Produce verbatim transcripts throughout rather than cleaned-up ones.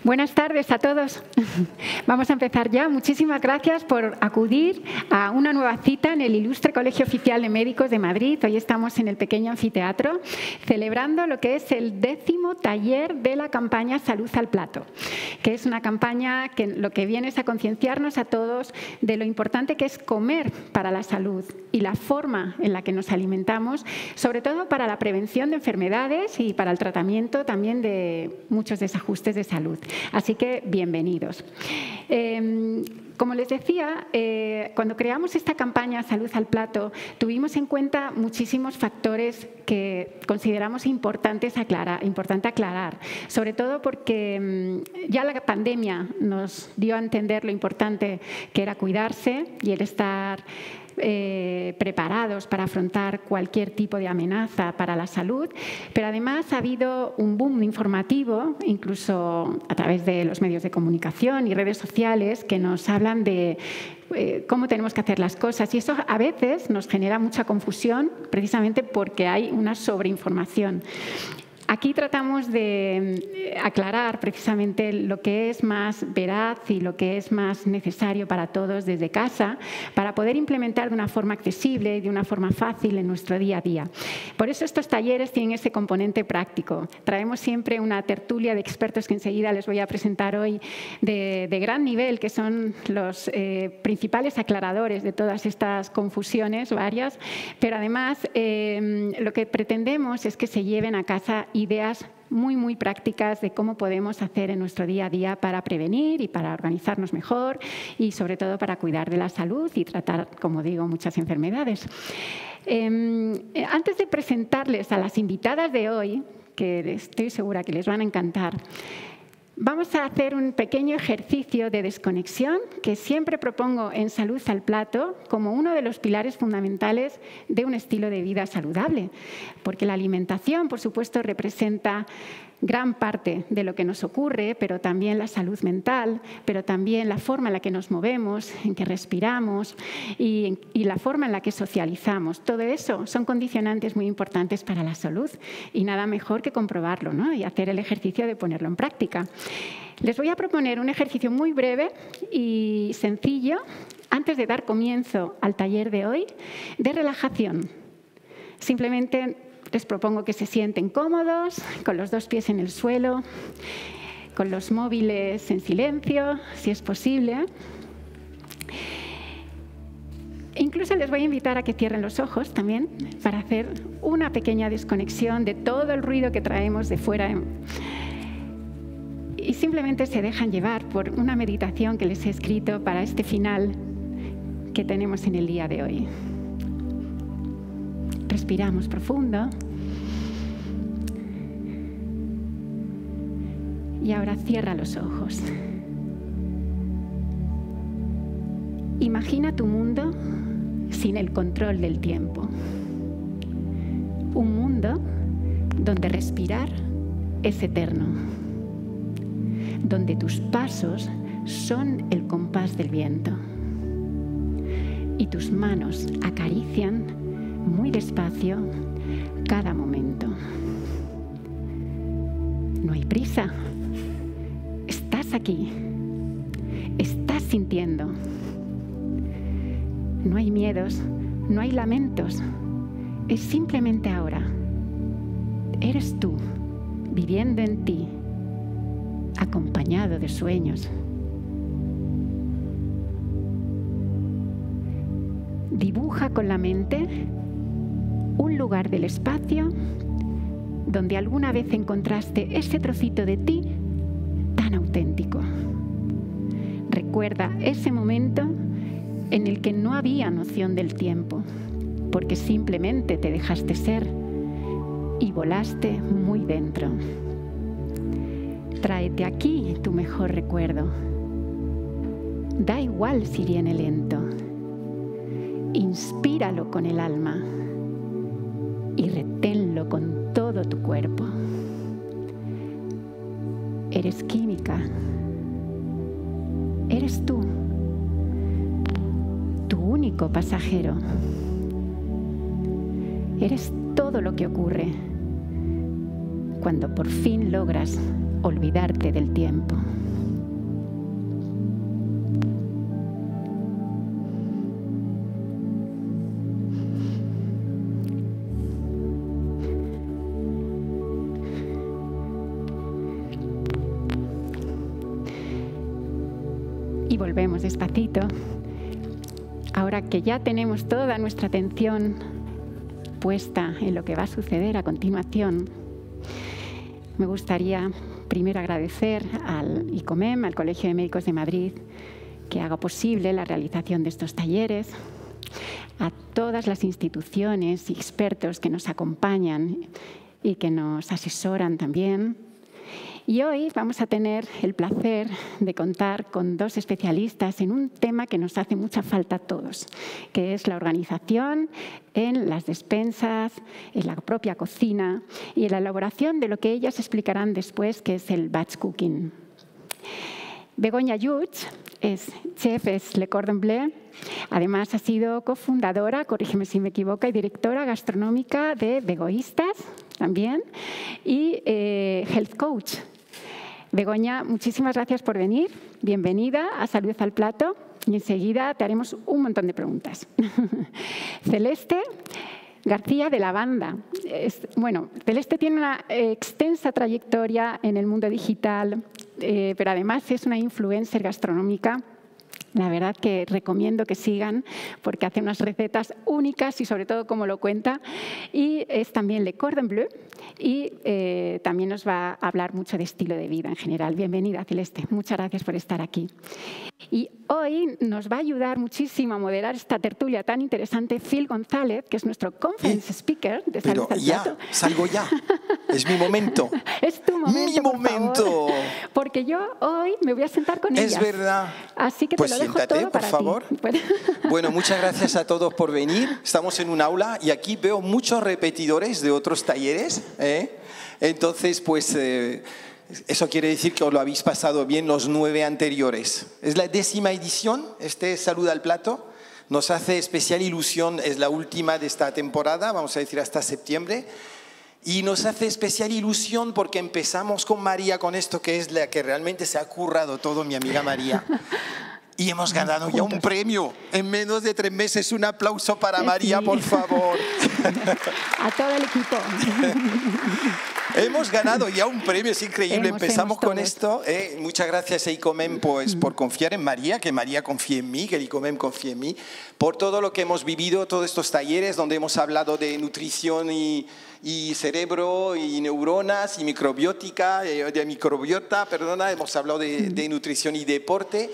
Buenas tardes a todos. Vamos a empezar ya. Muchísimas gracias por acudir a una nueva cita en el Ilustre Colegio Oficial de Médicos de Madrid. Hoy estamos en el pequeño anfiteatro celebrando lo que es el décimo taller de la campaña Salud al Plato, que es una campaña que lo que viene es a concienciarnos a todos de lo importante que es comer para la salud y la forma en la que nos alimentamos, sobre todo para la prevención de enfermedades y para el tratamiento también de muchos desajustes de salud. Así que bienvenidos. Eh, como les decía, eh, cuando creamos esta campaña Salud al Plato, tuvimos en cuenta muchísimos factores que consideramos importantes aclarar, importante aclarar, sobre todo porque mmm, ya la pandemia nos dio a entender lo importante que era cuidarse y el estar Eh, preparados para afrontar cualquier tipo de amenaza para la salud, pero además ha habido un boom informativo, incluso a través de los medios de comunicación y redes sociales, que nos hablan de eh, cómo tenemos que hacer las cosas, y eso a veces nos genera mucha confusión precisamente porque hay una sobreinformación. Aquí tratamos de aclarar precisamente lo que es más veraz y lo que es más necesario para todos desde casa para poder implementar de una forma accesible y de una forma fácil en nuestro día a día. Por eso estos talleres tienen ese componente práctico. Traemos siempre una tertulia de expertos que enseguida les voy a presentar hoy de, de gran nivel, que son los eh, principales aclaradores de todas estas confusiones varias, pero además eh, lo que pretendemos es que se lleven a casa ideas muy, muy prácticas de cómo podemos hacer en nuestro día a día para prevenir y para organizarnos mejor y, sobre todo, para cuidar de la salud y tratar, como digo, muchas enfermedades. Eh, antes de presentarles a las invitadas de hoy, que estoy segura que les van a encantar, vamos a hacer un pequeño ejercicio de desconexión que siempre propongo en Salud al Plato como uno de los pilares fundamentales de un estilo de vida saludable, porque la alimentación, por supuesto, representa gran parte de lo que nos ocurre, pero también la salud mental, pero también la forma en la que nos movemos, en que respiramos y, y la forma en la que socializamos. Todo eso son condicionantes muy importantes para la salud y nada mejor que comprobarlo, ¿no? Y hacer el ejercicio de ponerlo en práctica. Les voy a proponer un ejercicio muy breve y sencillo antes de dar comienzo al taller de hoy de relajación. Simplemente les propongo que se sienten cómodos, con los dos pies en el suelo, con los móviles en silencio, si es posible. Incluso les voy a invitar a que cierren los ojos también para hacer una pequeña desconexión de todo el ruido que traemos de fuera. Y simplemente se dejan llevar por una meditación que les he escrito para este final que tenemos en el día de hoy. Respiramos profundo. Y ahora cierra los ojos. Imagina tu mundo sin el control del tiempo. Un mundo donde respirar es eterno. Donde tus pasos son el compás del viento. Y tus manos acarician muy despacio cada momento. No hay prisa. Estás aquí. Estás sintiendo. No hay miedos, no hay lamentos. Es simplemente ahora. Eres tú, viviendo en ti, acompañado de sueños. Dibuja con la mente un lugar del espacio donde alguna vez encontraste ese trocito de ti tan auténtico. Recuerda ese momento en el que no había noción del tiempo, porque simplemente te dejaste ser y volaste muy dentro. Tráete aquí tu mejor recuerdo. Da igual si viene lento. Inspíralo con el alma y reténlo con todo tu cuerpo. Eres química. Eres tú, tu único pasajero. Eres todo lo que ocurre. cuando por fin logras olvidarte del tiempo. Y volvemos despacito. Ahora que ya tenemos toda nuestra atención puesta en lo que va a suceder a continuación, me gustaría primero agradecer al I C O M E M, al Colegio de Médicos de Madrid, que haga posible la realización de estos talleres, a todas las instituciones y expertos que nos acompañan y que nos asesoran también. Y hoy vamos a tener el placer de contar con dos especialistas en un tema que nos hace mucha falta a todos, que es la organización en las despensas, en la propia cocina y en la elaboración de lo que ellas explicarán después, que es el batch cooking. Begoña Lluch es chef es Le Cordon Bleu. Además, ha sido cofundadora, corrígeme si me equivoco, y directora gastronómica de Vegoístas también, y eh, health coach. Begoña, muchísimas gracias por venir. Bienvenida a Salud al Plato. Y enseguida te haremos un montón de preguntas. Celeste García de la Banda. Es, bueno, Celeste tiene una extensa trayectoria en el mundo digital, eh, pero además es una influencer gastronómica. La verdad que recomiendo que sigan porque hace unas recetas únicas y sobre todo como lo cuenta. Y es también Le Cordon Bleu y eh, también nos va a hablar mucho de estilo de vida en general. Bienvenida, Celeste. Muchas gracias por estar aquí. Y hoy nos va a ayudar muchísimo a moderar esta tertulia tan interesante Phil González, que es nuestro conference ¿Eh? speaker de Salud al ya, Plato. salgo ya. Es mi momento. Es tu momento, Mi momento. Favor, porque yo hoy me voy a sentar con ellas. Es verdad. Así que pues te lo dejo siéntate, todo por para favor. ti. Bueno, muchas gracias a todos por venir. Estamos en un aula y aquí veo muchos repetidores de otros talleres. ¿eh? Entonces, pues... Eh, eso quiere decir que os lo habéis pasado bien los nueve anteriores. Es la décima edición, este Salud al Plato. Nos hace especial ilusión, es la última de esta temporada, vamos a decir hasta septiembre. Y nos hace especial ilusión porque empezamos con María, con esto que es la que realmente se ha currado todo, mi amiga María. Y hemos ganado ya un premio en menos de tres meses. Un aplauso para María, sí. Por favor. A todo el equipo. Hemos ganado ya un premio, es increíble. Hemos, Empezamos hemos con todos. esto. Eh. Muchas gracias a I C O M E M pues, mm. por confiar en María, que María confíe en mí, que el I C O M E M confíe en mí, por todo lo que hemos vivido, todos estos talleres donde hemos hablado de nutrición y, y cerebro y neuronas y microbiótica, de microbiota, perdona, hemos hablado de, de nutrición y deporte.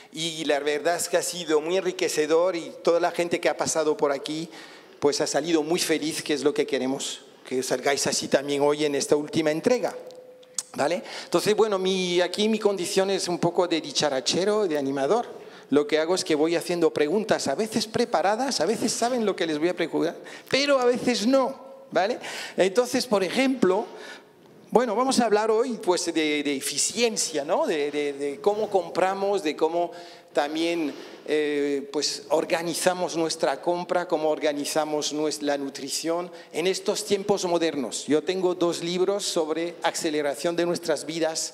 Y la verdad es que ha sido muy enriquecedor y toda la gente que ha pasado por aquí pues ha salido muy feliz, que es lo que queremos, que salgáis así también hoy en esta última entrega. ¿Vale? Entonces, bueno, mi, aquí mi condición es un poco de dicharachero, de animador. Lo que hago es que voy haciendo preguntas, a veces preparadas, a veces saben lo que les voy a preguntar, pero a veces no. ¿Vale? Entonces, por ejemplo... Bueno, vamos a hablar hoy pues, de, de eficiencia, ¿no? de, de, de cómo compramos, de cómo también eh, pues, organizamos nuestra compra, cómo organizamos nuestra, la nutrición en estos tiempos modernos. Yo tengo dos libros sobre aceleración de nuestras vidas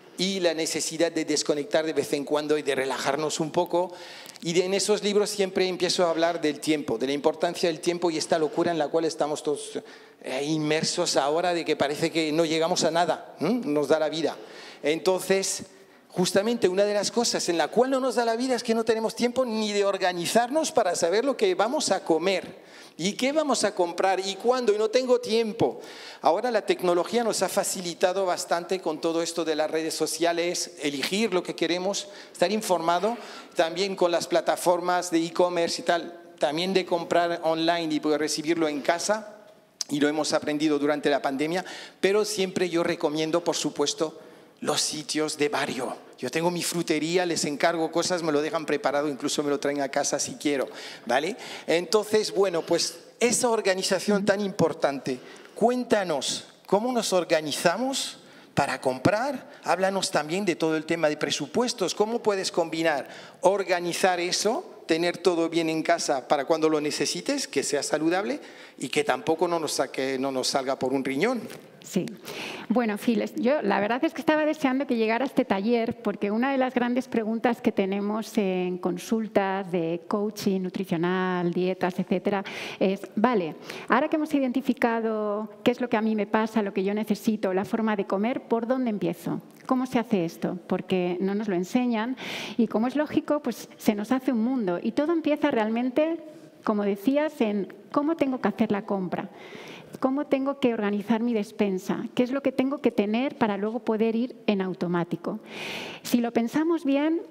y la necesidad de desconectar de vez en cuando y de relajarnos un poco. Y de, en esos libros siempre empiezo a hablar del tiempo, de la importancia del tiempo y esta locura en la cual estamos todos eh, inmersos ahora, de que parece que no llegamos a nada, ¿eh? Nos da la vida. Entonces, justamente una de las cosas en la cual no nos da la vida es que no tenemos tiempo ni de organizarnos para saber lo que vamos a comer. ¿Y qué vamos a comprar? ¿Y cuándo? Y no tengo tiempo. Ahora la tecnología nos ha facilitado bastante con todo esto de las redes sociales, elegir lo que queremos, estar informado, también con las plataformas de e-commerce y tal, también de comprar online y poder recibirlo en casa, y lo hemos aprendido durante la pandemia, pero siempre yo recomiendo, por supuesto, los sitios de barrio. Yo tengo mi frutería, les encargo cosas, me lo dejan preparado, incluso me lo traen a casa si quiero, ¿vale? Entonces, bueno, pues esa organización tan importante, cuéntanos, ¿cómo nos organizamos para comprar? Háblanos también de todo el tema de presupuestos, ¿cómo puedes combinar, organizar eso, tener todo bien en casa para cuando lo necesites, que sea saludable y que tampoco no nos, saque, no nos salga por un riñón? Sí. Bueno, Phil, yo la verdad es que estaba deseando que llegara este taller porque una de las grandes preguntas que tenemos en consultas de coaching nutricional, dietas, etcétera, es, vale, ahora que hemos identificado qué es lo que a mí me pasa, lo que yo necesito, la forma de comer, ¿por dónde empiezo? ¿Cómo se hace esto? Porque no nos lo enseñan y como es lógico, pues se nos hace un mundo y todo empieza realmente, como decías, en cómo tengo que hacer la compra. ¿Cómo tengo que organizar mi despensa? ¿Qué es lo que tengo que tener para luego poder ir en automático? Si lo pensamos bien,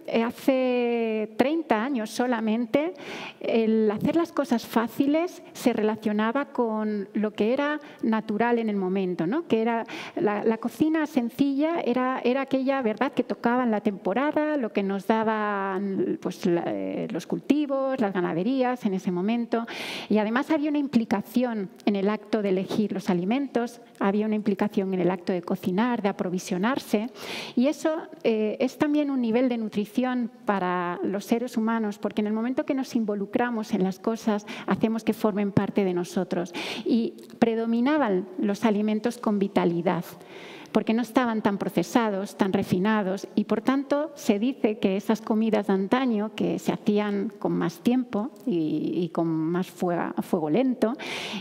hace treinta años solamente, el hacer las cosas fáciles se relacionaba con lo que era natural en el momento, ¿no? Que era la, la cocina sencilla era, era aquella, ¿verdad?, que tocaba en la temporada, lo que nos daban pues, la, eh, los cultivos, las ganaderías en ese momento. Y además había una implicación en el acto de elegir los alimentos, había una implicación en el acto de cocinar, de aprovisionarse, y eso eh, es también un nivel de nutrición para los seres humanos, porque en el momento que nos involucramos en las cosas, hacemos que formen parte de nosotros. Y predominaban los alimentos con vitalidad, porque no estaban tan procesados, tan refinados, y por tanto se dice que esas comidas de antaño, que se hacían con más tiempo y, y con más fuego, fuego lento,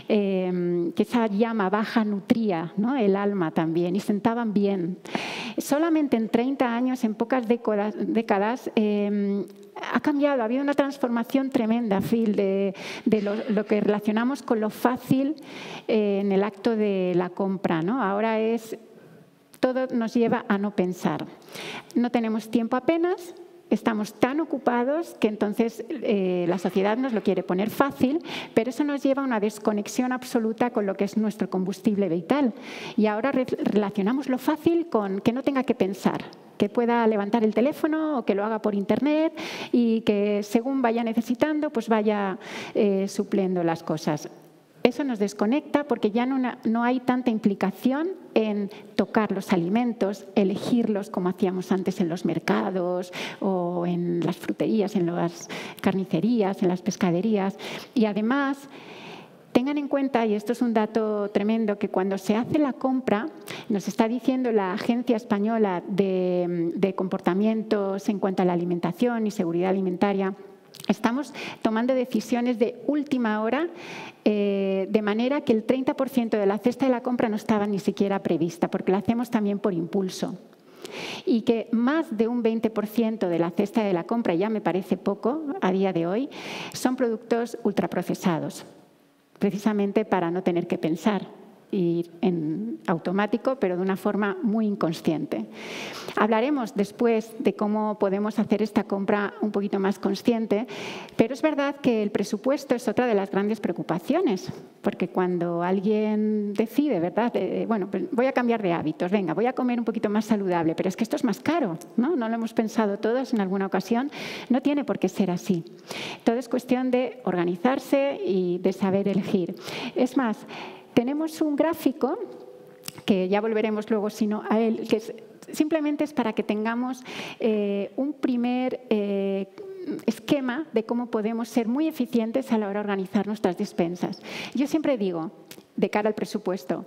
eh, que esa llama baja nutría, ¿no?, el alma también, y sentaban bien. Solamente en treinta años, en pocas décadas, décadas eh, ha cambiado, ha habido una transformación tremenda, Phil, de, de lo, lo que relacionamos con lo fácil eh, en el acto de la compra, ¿no? Ahora es... Todo nos lleva a no pensar. No tenemos tiempo apenas, estamos tan ocupados que entonces eh, la sociedad nos lo quiere poner fácil, pero eso nos lleva a una desconexión absoluta con lo que es nuestro combustible vital. Y ahora re relacionamos lo fácil con que no tenga que pensar, que pueda levantar el teléfono o que lo haga por internet y que según vaya necesitando, pues vaya eh, supliendo las cosas. Eso nos desconecta porque ya no, no hay tanta implicación en tocar los alimentos, elegirlos como hacíamos antes en los mercados o en las fruterías, en las carnicerías, en las pescaderías. Y además, tengan en cuenta, y esto es un dato tremendo, que cuando se hace la compra, nos está diciendo la Agencia Española de, de Comportamientos en cuanto a la alimentación y seguridad alimentaria, estamos tomando decisiones de última hora, eh, de manera que el treinta por ciento de la cesta de la compra no estaba ni siquiera prevista, porque la hacemos también por impulso. Y que más de un veinte por ciento de la cesta de la compra, ya me parece poco a día de hoy, son productos ultraprocesados, precisamente para no tener que pensar, ir en automático, pero de una forma muy inconsciente. Hablaremos después de cómo podemos hacer esta compra un poquito más consciente, pero es verdad que el presupuesto es otra de las grandes preocupaciones, porque cuando alguien decide, ¿verdad?, eh, bueno, pues voy a cambiar de hábitos, venga, voy a comer un poquito más saludable, pero es que esto es más caro, ¿no? No lo hemos pensado todos en alguna ocasión, no tiene por qué ser así. Todo es cuestión de organizarse y de saber elegir. Es más, tenemos un gráfico, que ya volveremos luego sino a él, que es, simplemente es para que tengamos eh, un primer eh, esquema de cómo podemos ser muy eficientes a la hora de organizar nuestras despensas. Yo siempre digo, de cara al presupuesto,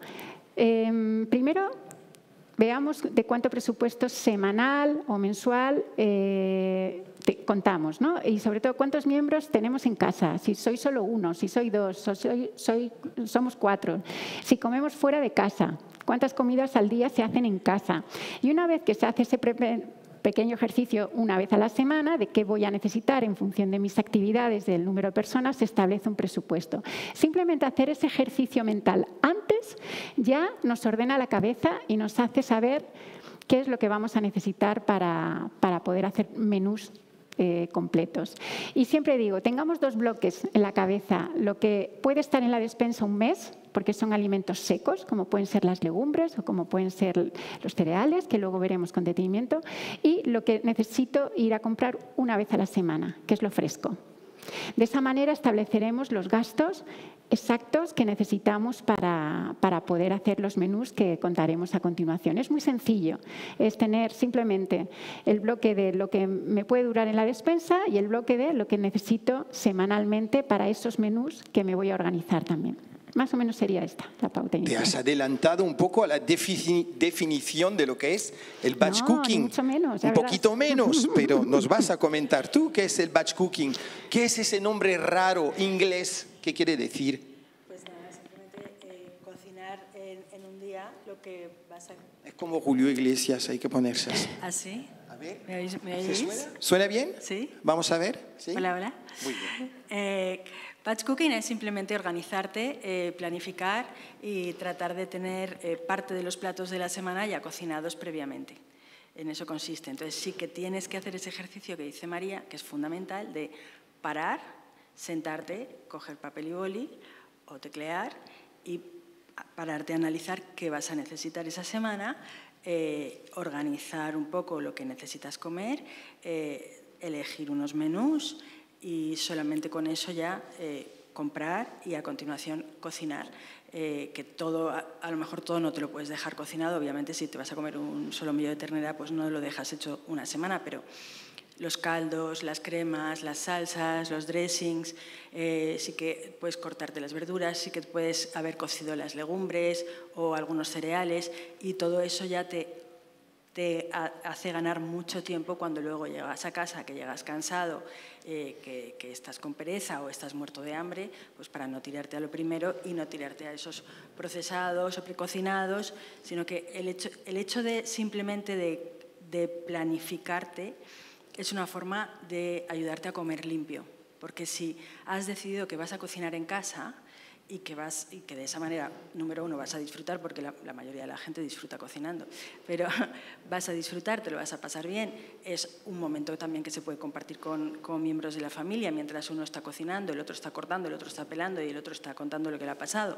eh, primero veamos de cuánto presupuesto semanal o mensual eh, te, contamos, ¿no? Y sobre todo cuántos miembros tenemos en casa, si soy solo uno, si soy dos, soy, soy, somos cuatro, si comemos fuera de casa, cuántas comidas al día se hacen en casa. Y una vez que se hace ese pre pequeño ejercicio una vez a la semana de qué voy a necesitar en función de mis actividades, del número de personas, se establece un presupuesto. Simplemente hacer ese ejercicio mental antes ya nos ordena la cabeza y nos hace saber qué es lo que vamos a necesitar para, para poder hacer menús Eh, completos. Y siempre digo, tengamos dos bloques en la cabeza, lo que puede estar en la despensa un mes, porque son alimentos secos, como pueden ser las legumbres o como pueden ser los cereales, que luego veremos con detenimiento, y lo que necesito ir a comprar una vez a la semana, que es lo fresco. De esa manera estableceremos los gastos exactos que necesitamos para, para poder hacer los menús que contaremos a continuación. Es muy sencillo, es tener simplemente el bloque de lo que me puede durar en la despensa y el bloque de lo que necesito semanalmente para esos menús que me voy a organizar también. Más o menos sería esta la pauta inicial. Te has adelantado un poco a la defini definición de lo que es el batch no, cooking. Ni mucho menos, un poquito menos, pero nos vas a comentar tú qué es el batch cooking. ¿Qué es ese nombre raro inglés? ¿Qué quiere decir? Pues nada, simplemente eh, cocinar en, en un día lo que vas a... Es como Julio Iglesias, hay que ponerse así. ¿Ah, sí? A ver. ¿Me oís? ¿Me ¿Se oís? suena? ¿Suena bien? Sí. Vamos a ver. ¿Sí? Hola, hola. Muy bien. Eh, batch cooking es simplemente organizarte, eh, planificar y tratar de tener eh, parte de los platos de la semana ya cocinados previamente. En eso consiste. Entonces sí que tienes que hacer ese ejercicio que dice María, que es fundamental, de parar, sentarte, coger papel y boli o teclear y pararte a analizar qué vas a necesitar esa semana, eh, organizar un poco lo que necesitas comer, eh, elegir unos menús y solamente con eso ya eh, comprar y a continuación cocinar. Eh, que todo, a, a lo mejor todo no te lo puedes dejar cocinado, obviamente si te vas a comer un solomillo de ternera pues no lo dejas hecho una semana, pero los caldos, las cremas, las salsas, los dressings, eh, sí que puedes cortarte las verduras, sí que puedes haber cocido las legumbres o algunos cereales y todo eso ya te, te hace ganar mucho tiempo cuando luego llegas a casa, que llegas cansado, eh, que, que estás con pereza o estás muerto de hambre, pues para no tirarte a lo primero y no tirarte a esos procesados o precocinados, sino que el hecho, el hecho de simplemente de, de planificarte es una forma de ayudarte a comer limpio, porque si has decidido que vas a cocinar en casa y que, vas, y que de esa manera, número uno, vas a disfrutar, porque la, la mayoría de la gente disfruta cocinando, pero vas a disfrutar, te lo vas a pasar bien, es un momento también que se puede compartir con, con miembros de la familia, mientras uno está cocinando, el otro está cortando, el otro está pelando y el otro está contando lo que le ha pasado.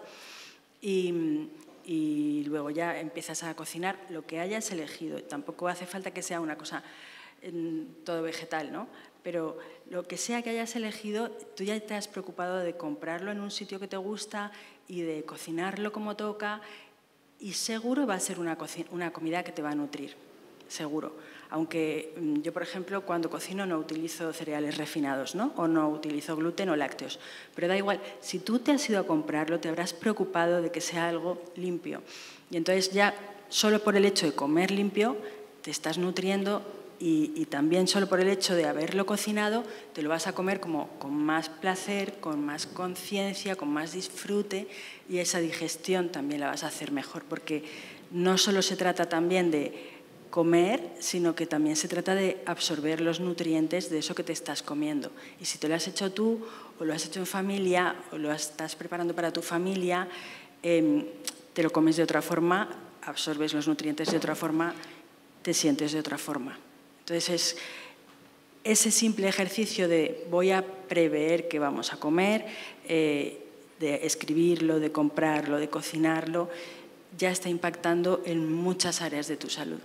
Y, y luego ya empiezas a cocinar lo que hayas elegido. Tampoco hace falta que sea una cosa todo vegetal, ¿no? Pero lo que sea que hayas elegido, tú ya te has preocupado de comprarlo en un sitio que te gusta y de cocinarlo como toca y seguro va a ser una, una comida que te va a nutrir, seguro. Aunque yo, por ejemplo, cuando cocino no utilizo cereales refinados, ¿no? O no utilizo gluten o lácteos. Pero da igual, si tú te has ido a comprarlo, te habrás preocupado de que sea algo limpio. Y entonces ya, solo por el hecho de comer limpio, te estás nutriendo. Y, y también solo por el hecho de haberlo cocinado te lo vas a comer como con más placer, con más conciencia, con más disfrute y esa digestión también la vas a hacer mejor porque no solo se trata también de comer, sino que también se trata de absorber los nutrientes de eso que te estás comiendo. Y si te lo has hecho tú o lo has hecho en familia o lo estás preparando para tu familia, eh, te lo comes de otra forma, absorbes los nutrientes de otra forma, te sientes de otra forma. Entonces, ese simple ejercicio de voy a prever qué vamos a comer, eh, de escribirlo, de comprarlo, de cocinarlo, ya está impactando en muchas áreas de tu salud.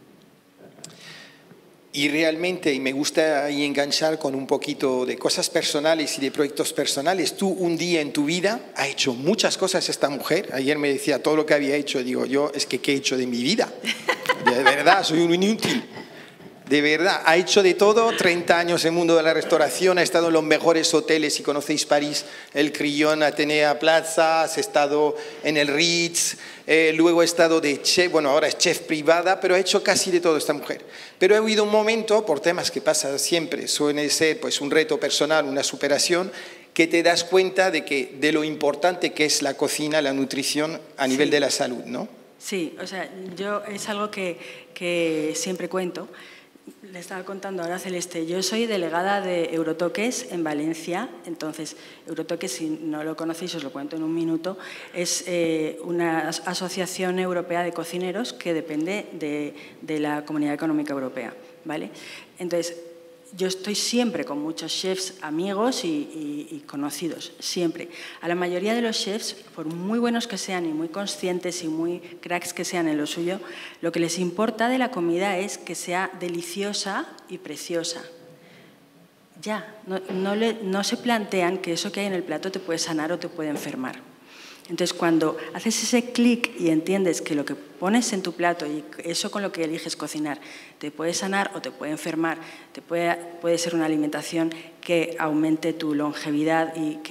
Y realmente, y me gusta ahí enganchar con un poquito de cosas personales y de proyectos personales, tú un día en tu vida has hecho muchas cosas esta mujer. Ayer me decía todo lo que había hecho, digo yo, es que ¿qué he hecho de mi vida? De verdad, soy un inútil. De verdad, ha hecho de todo, treinta años en el mundo de la restauración, ha estado en los mejores hoteles, si conocéis París, el Crillon, Atenea Plaza, has estado en el Ritz, eh, luego ha estado de chef, bueno, ahora es chef privada, pero ha hecho casi de todo esta mujer. Pero ha habido un momento, por temas que pasa siempre, suele ser pues, un reto personal, una superación, que te das cuenta de, que, de lo importante que es la cocina, la nutrición a nivel sí. de la salud, ¿no? Sí, o sea, yo es algo que, que siempre cuento. Le estaba contando ahora a Celeste, yo soy delegada de Eurotoques en Valencia, entonces Eurotoques, si no lo conocéis, os lo cuento en un minuto, es eh, una asociación europea de cocineros que depende de, de la Comunidad Económica Europea, ¿vale? Entonces, yo estoy siempre con muchos chefs amigos y, y, y conocidos, siempre. A la mayoría de los chefs, por muy buenos que sean y muy conscientes y muy cracks que sean en lo suyo, lo que les importa de la comida es que sea deliciosa y preciosa. Ya, no, no, le, no se plantean que eso que hay en el plato te puede sanar o te puede enfermar. Entonces, cuando haces ese clic y entiendes que lo que pones en tu plato y eso con lo que eliges cocinar te puede sanar o te puede enfermar, te puede, puede ser una alimentación que aumente tu longevidad y que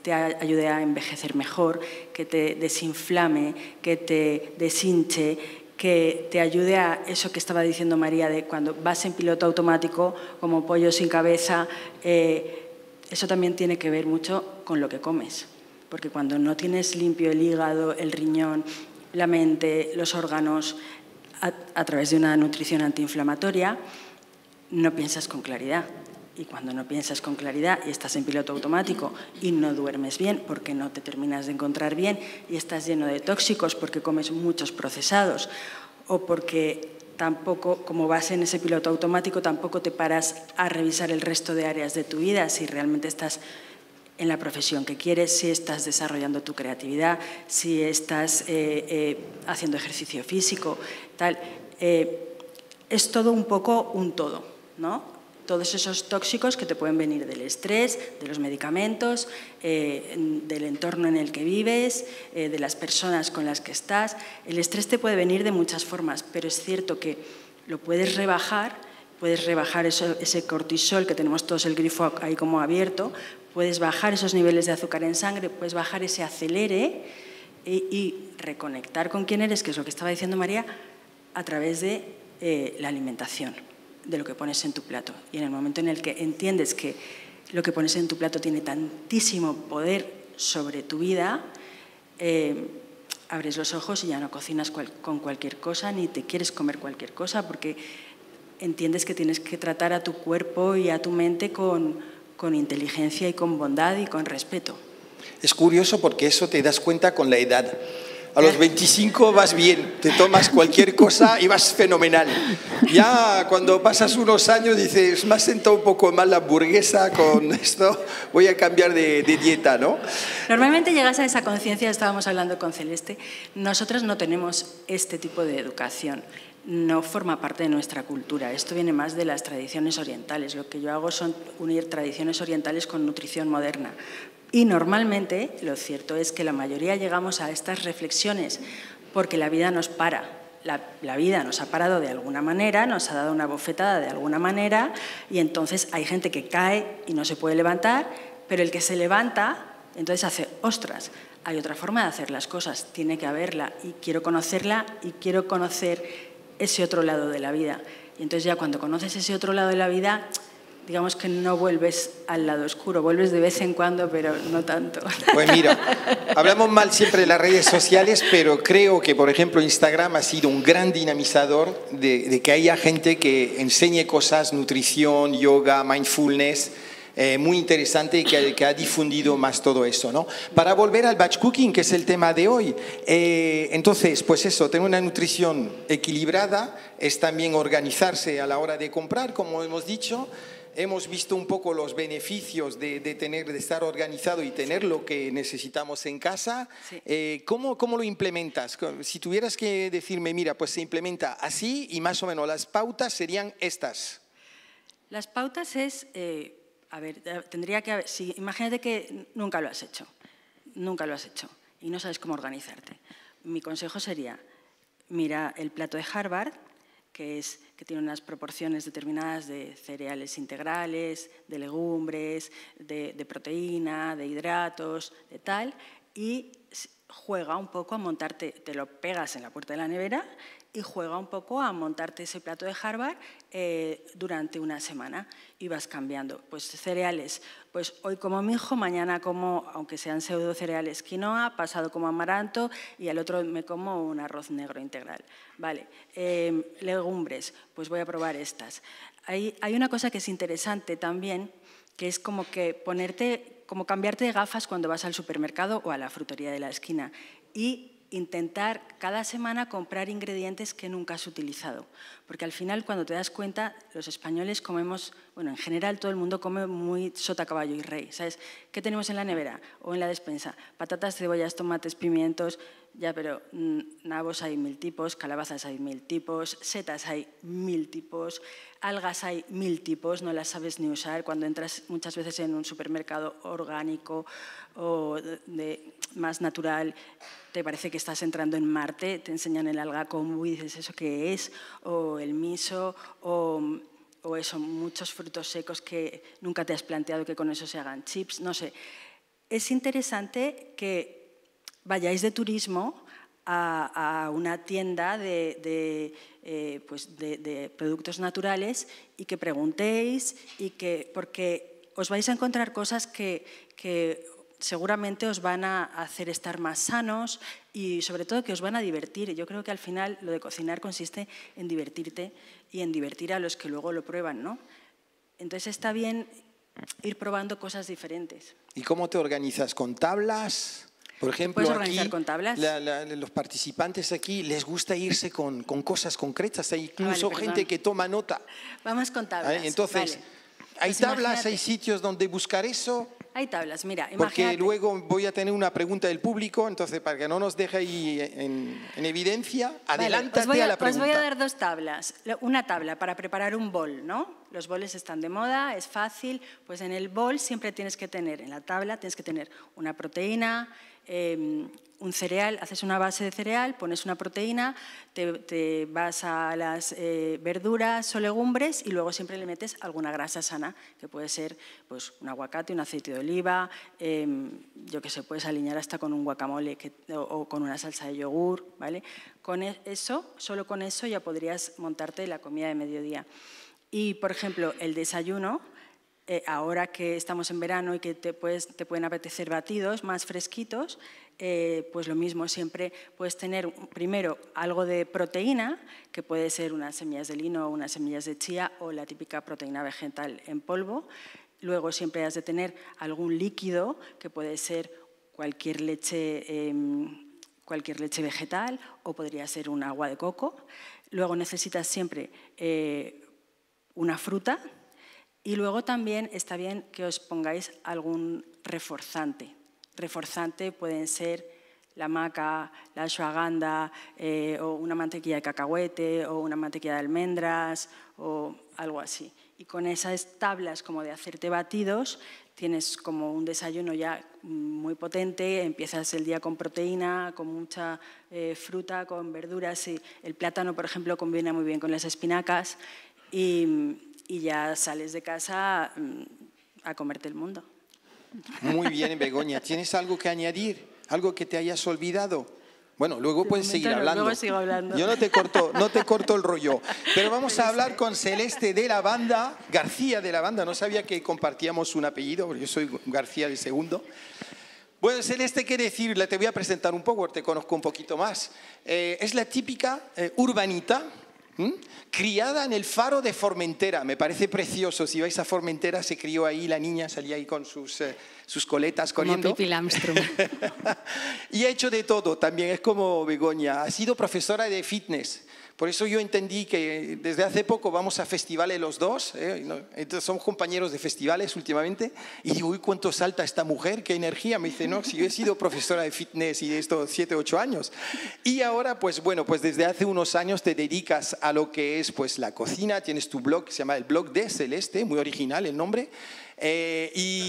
te ayude a envejecer mejor, que te desinflame, que te deshinche, que te ayude a eso que estaba diciendo María, de cuando vas en piloto automático, como pollo sin cabeza, eh, eso también tiene que ver mucho con lo que comes. Porque cuando no tienes limpio el hígado, el riñón, la mente, los órganos, a, a través de una nutrición antiinflamatoria, no piensas con claridad. Y cuando no piensas con claridad y estás en piloto automático y no duermes bien porque no te terminas de encontrar bien y estás lleno de tóxicos porque comes muchos procesados o porque tampoco, como vas en ese piloto automático, tampoco te paras a revisar el resto de áreas de tu vida, si realmente estás en la profesión que quieres, si estás desarrollando tu creatividad, si estás eh, eh, haciendo ejercicio físico, tal. Eh, es todo un poco un todo, ¿no? Todos esos tóxicos que te pueden venir del estrés, de los medicamentos, eh, del entorno en el que vives, eh, de las personas con las que estás. El estrés te puede venir de muchas formas, pero es cierto que lo puedes rebajar, puedes rebajar eso, ese cortisol que tenemos todos el grifo ahí como abierto, puedes bajar esos niveles de azúcar en sangre, puedes bajar ese acelere y, y reconectar con quién eres, que es lo que estaba diciendo María, a través de eh, la alimentación, de lo que pones en tu plato. Y en el momento en el que entiendes que lo que pones en tu plato tiene tantísimo poder sobre tu vida, eh, abres los ojos y ya no cocinas cual, con cualquier cosa, ni te quieres comer cualquier cosa, porque entiendes que tienes que tratar a tu cuerpo y a tu mente con, con inteligencia y con bondad y con respeto. Es curioso porque eso te das cuenta con la edad. A los veinticinco vas bien, te tomas cualquier cosa y vas fenomenal. Ya cuando pasas unos años dices, me ha sentado un poco mal la hamburguesa con esto, voy a cambiar de, de dieta, ¿no? Normalmente llegas a esa conciencia, estábamos hablando con Celeste, nosotros no tenemos este tipo de educación. No forma parte de nuestra cultura. Esto viene más de las tradiciones orientales. Lo que yo hago son unir tradiciones orientales con nutrición moderna. Y normalmente lo cierto es que la mayoría llegamos a estas reflexiones porque la vida nos para. La, la vida nos ha parado de alguna manera, nos ha dado una bofetada de alguna manera y entonces hay gente que cae y no se puede levantar, pero el que se levanta, entonces hace, ostras, hay otra forma de hacer las cosas, tiene que haberla y quiero conocerla y quiero conocer ese otro lado de la vida. Y entonces ya cuando conoces ese otro lado de la vida, digamos que no vuelves al lado oscuro, vuelves de vez en cuando, pero no tanto. Pues mira, hablamos mal siempre de las redes sociales, pero creo que, por ejemplo, Instagram ha sido un gran dinamizador de, de que haya gente que enseñe cosas, nutrición, yoga, mindfulness, eh, muy interesante y que, que ha difundido más todo eso, ¿no? Para volver al batch cooking, que es el tema de hoy, eh, entonces, pues eso, tener una nutrición equilibrada es también organizarse a la hora de comprar, como hemos dicho. Hemos visto un poco los beneficios de, de, tener, de estar organizado y tener lo que necesitamos en casa. Sí. Eh, ¿cómo, ¿Cómo lo implementas? Si tuvieras que decirme, mira, pues se implementa así y más o menos las pautas serían estas. Las pautas es, eh, a ver, tendría que haber, si, imagínate que nunca lo has hecho, nunca lo has hecho y no sabes cómo organizarte. Mi consejo sería, mira el plato de Harvard, que, es, que tiene unas proporciones determinadas de cereales integrales, de legumbres, de, de proteína, de hidratos, de tal, y juega un poco a montarte, te lo pegas en la puerta de la nevera y juega un poco a montarte ese plato de Harvard eh, durante una semana y vas cambiando. Pues cereales, pues hoy como mijo, mañana como, aunque sean pseudo cereales, quinoa, pasado como amaranto y al otro me como un arroz negro integral. Vale, eh, legumbres, pues voy a probar estas. Hay, hay una cosa que es interesante también, que es como que ponerte, como cambiarte de gafas cuando vas al supermercado o a la frutería de la esquina y intentar cada semana comprar ingredientes que nunca has utilizado. Porque al final, cuando te das cuenta, los españoles comemos, bueno, en general todo el mundo come muy sota, caballo y rey. ¿Sabes? ¿Qué tenemos en la nevera o en la despensa? Patatas, cebollas, tomates, pimientos, ya, pero mmm, nabos hay mil tipos, calabazas hay mil tipos, setas hay mil tipos, algas hay mil tipos, no las sabes ni usar. Cuando entras muchas veces en un supermercado orgánico o de, de, más natural, te parece que estás entrando en Marte, te enseñan el alga kombu y dices, ¿eso qué es? O el miso, o, o eso, muchos frutos secos que nunca te has planteado que con eso se hagan chips, no sé. es interesante que vayáis de turismo a, a una tienda de, de, eh, pues de, de productos naturales y que preguntéis, y que, porque os vais a encontrar cosas que, que seguramente os van a hacer estar más sanos y sobre todo que os van a divertir. Yo creo que al final lo de cocinar consiste en divertirte y en divertir a los que luego lo prueban, ¿no? Entonces está bien ir probando cosas diferentes. ¿Y cómo te organizas? ¿Con tablas? Por ejemplo, ¿Puedes organizar aquí, con tablas? La, la, los participantes aquí les gusta irse con, con cosas concretas. Hay incluso vale, gente que toma nota. Vamos con tablas. Entonces, vale. ¿hay Pues tablas, imagínate. hay sitios donde buscar eso? Hay tablas, mira, Porque imagínate. luego voy a tener una pregunta del público, entonces para que no nos deje ahí en, en evidencia, Vale, adelántate os voy a, a la pregunta. Os voy a dar dos tablas. Una tabla para preparar un bol, ¿no? Los boles están de moda, es fácil. Pues en el bol siempre tienes que tener, en la tabla tienes que tener una proteína, eh, un cereal, haces una base de cereal, pones una proteína, te, te vas a las eh, verduras o legumbres y luego siempre le metes alguna grasa sana, que puede ser pues, un aguacate, un aceite de oliva, eh, yo que sé, puedes alinear hasta con un guacamole que, o, o con una salsa de yogur, ¿vale? Con eso, solo con eso ya podrías montarte la comida de mediodía. Y, por ejemplo, el desayuno, eh, ahora que estamos en verano y que te, puedes, te pueden apetecer batidos más fresquitos, eh, pues lo mismo, siempre puedes tener primero algo de proteína, que puede ser unas semillas de lino o unas semillas de chía o la típica proteína vegetal en polvo. Luego siempre has de tener algún líquido, que puede ser cualquier leche, eh, cualquier leche vegetal o podría ser un agua de coco. Luego necesitas siempre eh, una fruta y luego también está bien que os pongáis algún reforzante. Reforzante pueden ser la maca, la ashwagandha, eh, o una mantequilla de cacahuete o una mantequilla de almendras o algo así. Y con esas tablas como de hacerte batidos tienes como un desayuno ya muy potente, empiezas el día con proteína, con mucha eh, fruta, con verduras. Y el plátano, por ejemplo, combina muy bien con las espinacas y, y ya sales de casa a comerte el mundo. Muy bien, Begoña. ¿Tienes algo que añadir? ¿Algo que te hayas olvidado? Bueno, luego De puedes seguir no, hablando. Luego sigo hablando. Yo no te corto, no te corto el rollo. Pero vamos a hablar con Celeste de la banda, García de la banda. No sabía que compartíamos un apellido, porque yo soy García el segundo. Bueno, Celeste, ¿qué decirle? Te voy a presentar un poco, te conozco un poquito más. Eh, es la típica eh, urbanita, ¿Mm? criada en el Faro de Formentera. Me parece precioso. Si vais a Formentera, se crió ahí, la niña salía ahí con sus, eh, sus coletas corriendo. Como Pippi Lamström. Y ha hecho de todo también, es como Begoña. Ha sido profesora de fitness. Por eso yo entendí que desde hace poco vamos a festivales los dos, ¿eh? Entonces somos compañeros de festivales últimamente, y digo, uy, cuánto salta esta mujer, qué energía. Me dice, no, si yo he sido profesora de fitness y de estos siete, ocho años. Y ahora, pues bueno, pues desde hace unos años te dedicas a lo que es pues la cocina, tienes tu blog que se llama el blog de Celeste, muy original el nombre. Eh,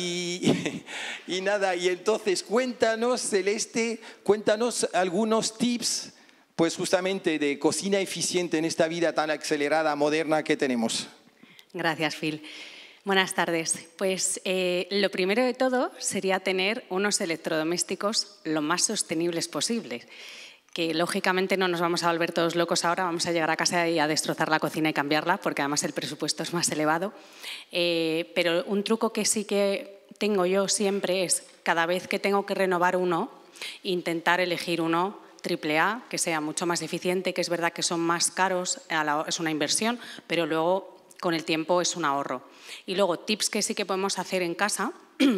y, y nada, y entonces cuéntanos, Celeste, cuéntanos algunos tips pues justamente de cocina eficiente en esta vida tan acelerada, moderna que tenemos. Gracias, Phil. Buenas tardes. Pues eh, lo primero de todo sería tener unos electrodomésticos lo más sostenibles posibles, que lógicamente no nos vamos a volver todos locos ahora, vamos a llegar a casa y a destrozar la cocina y cambiarla, porque además el presupuesto es más elevado. Eh, pero un truco que sí que tengo yo siempre es, cada vez que tengo que renovar uno, intentar elegir uno triple A, que sea mucho más eficiente, que es verdad que son más caros, es una inversión, pero luego con el tiempo es un ahorro. Y luego, tips que sí que podemos hacer en casa,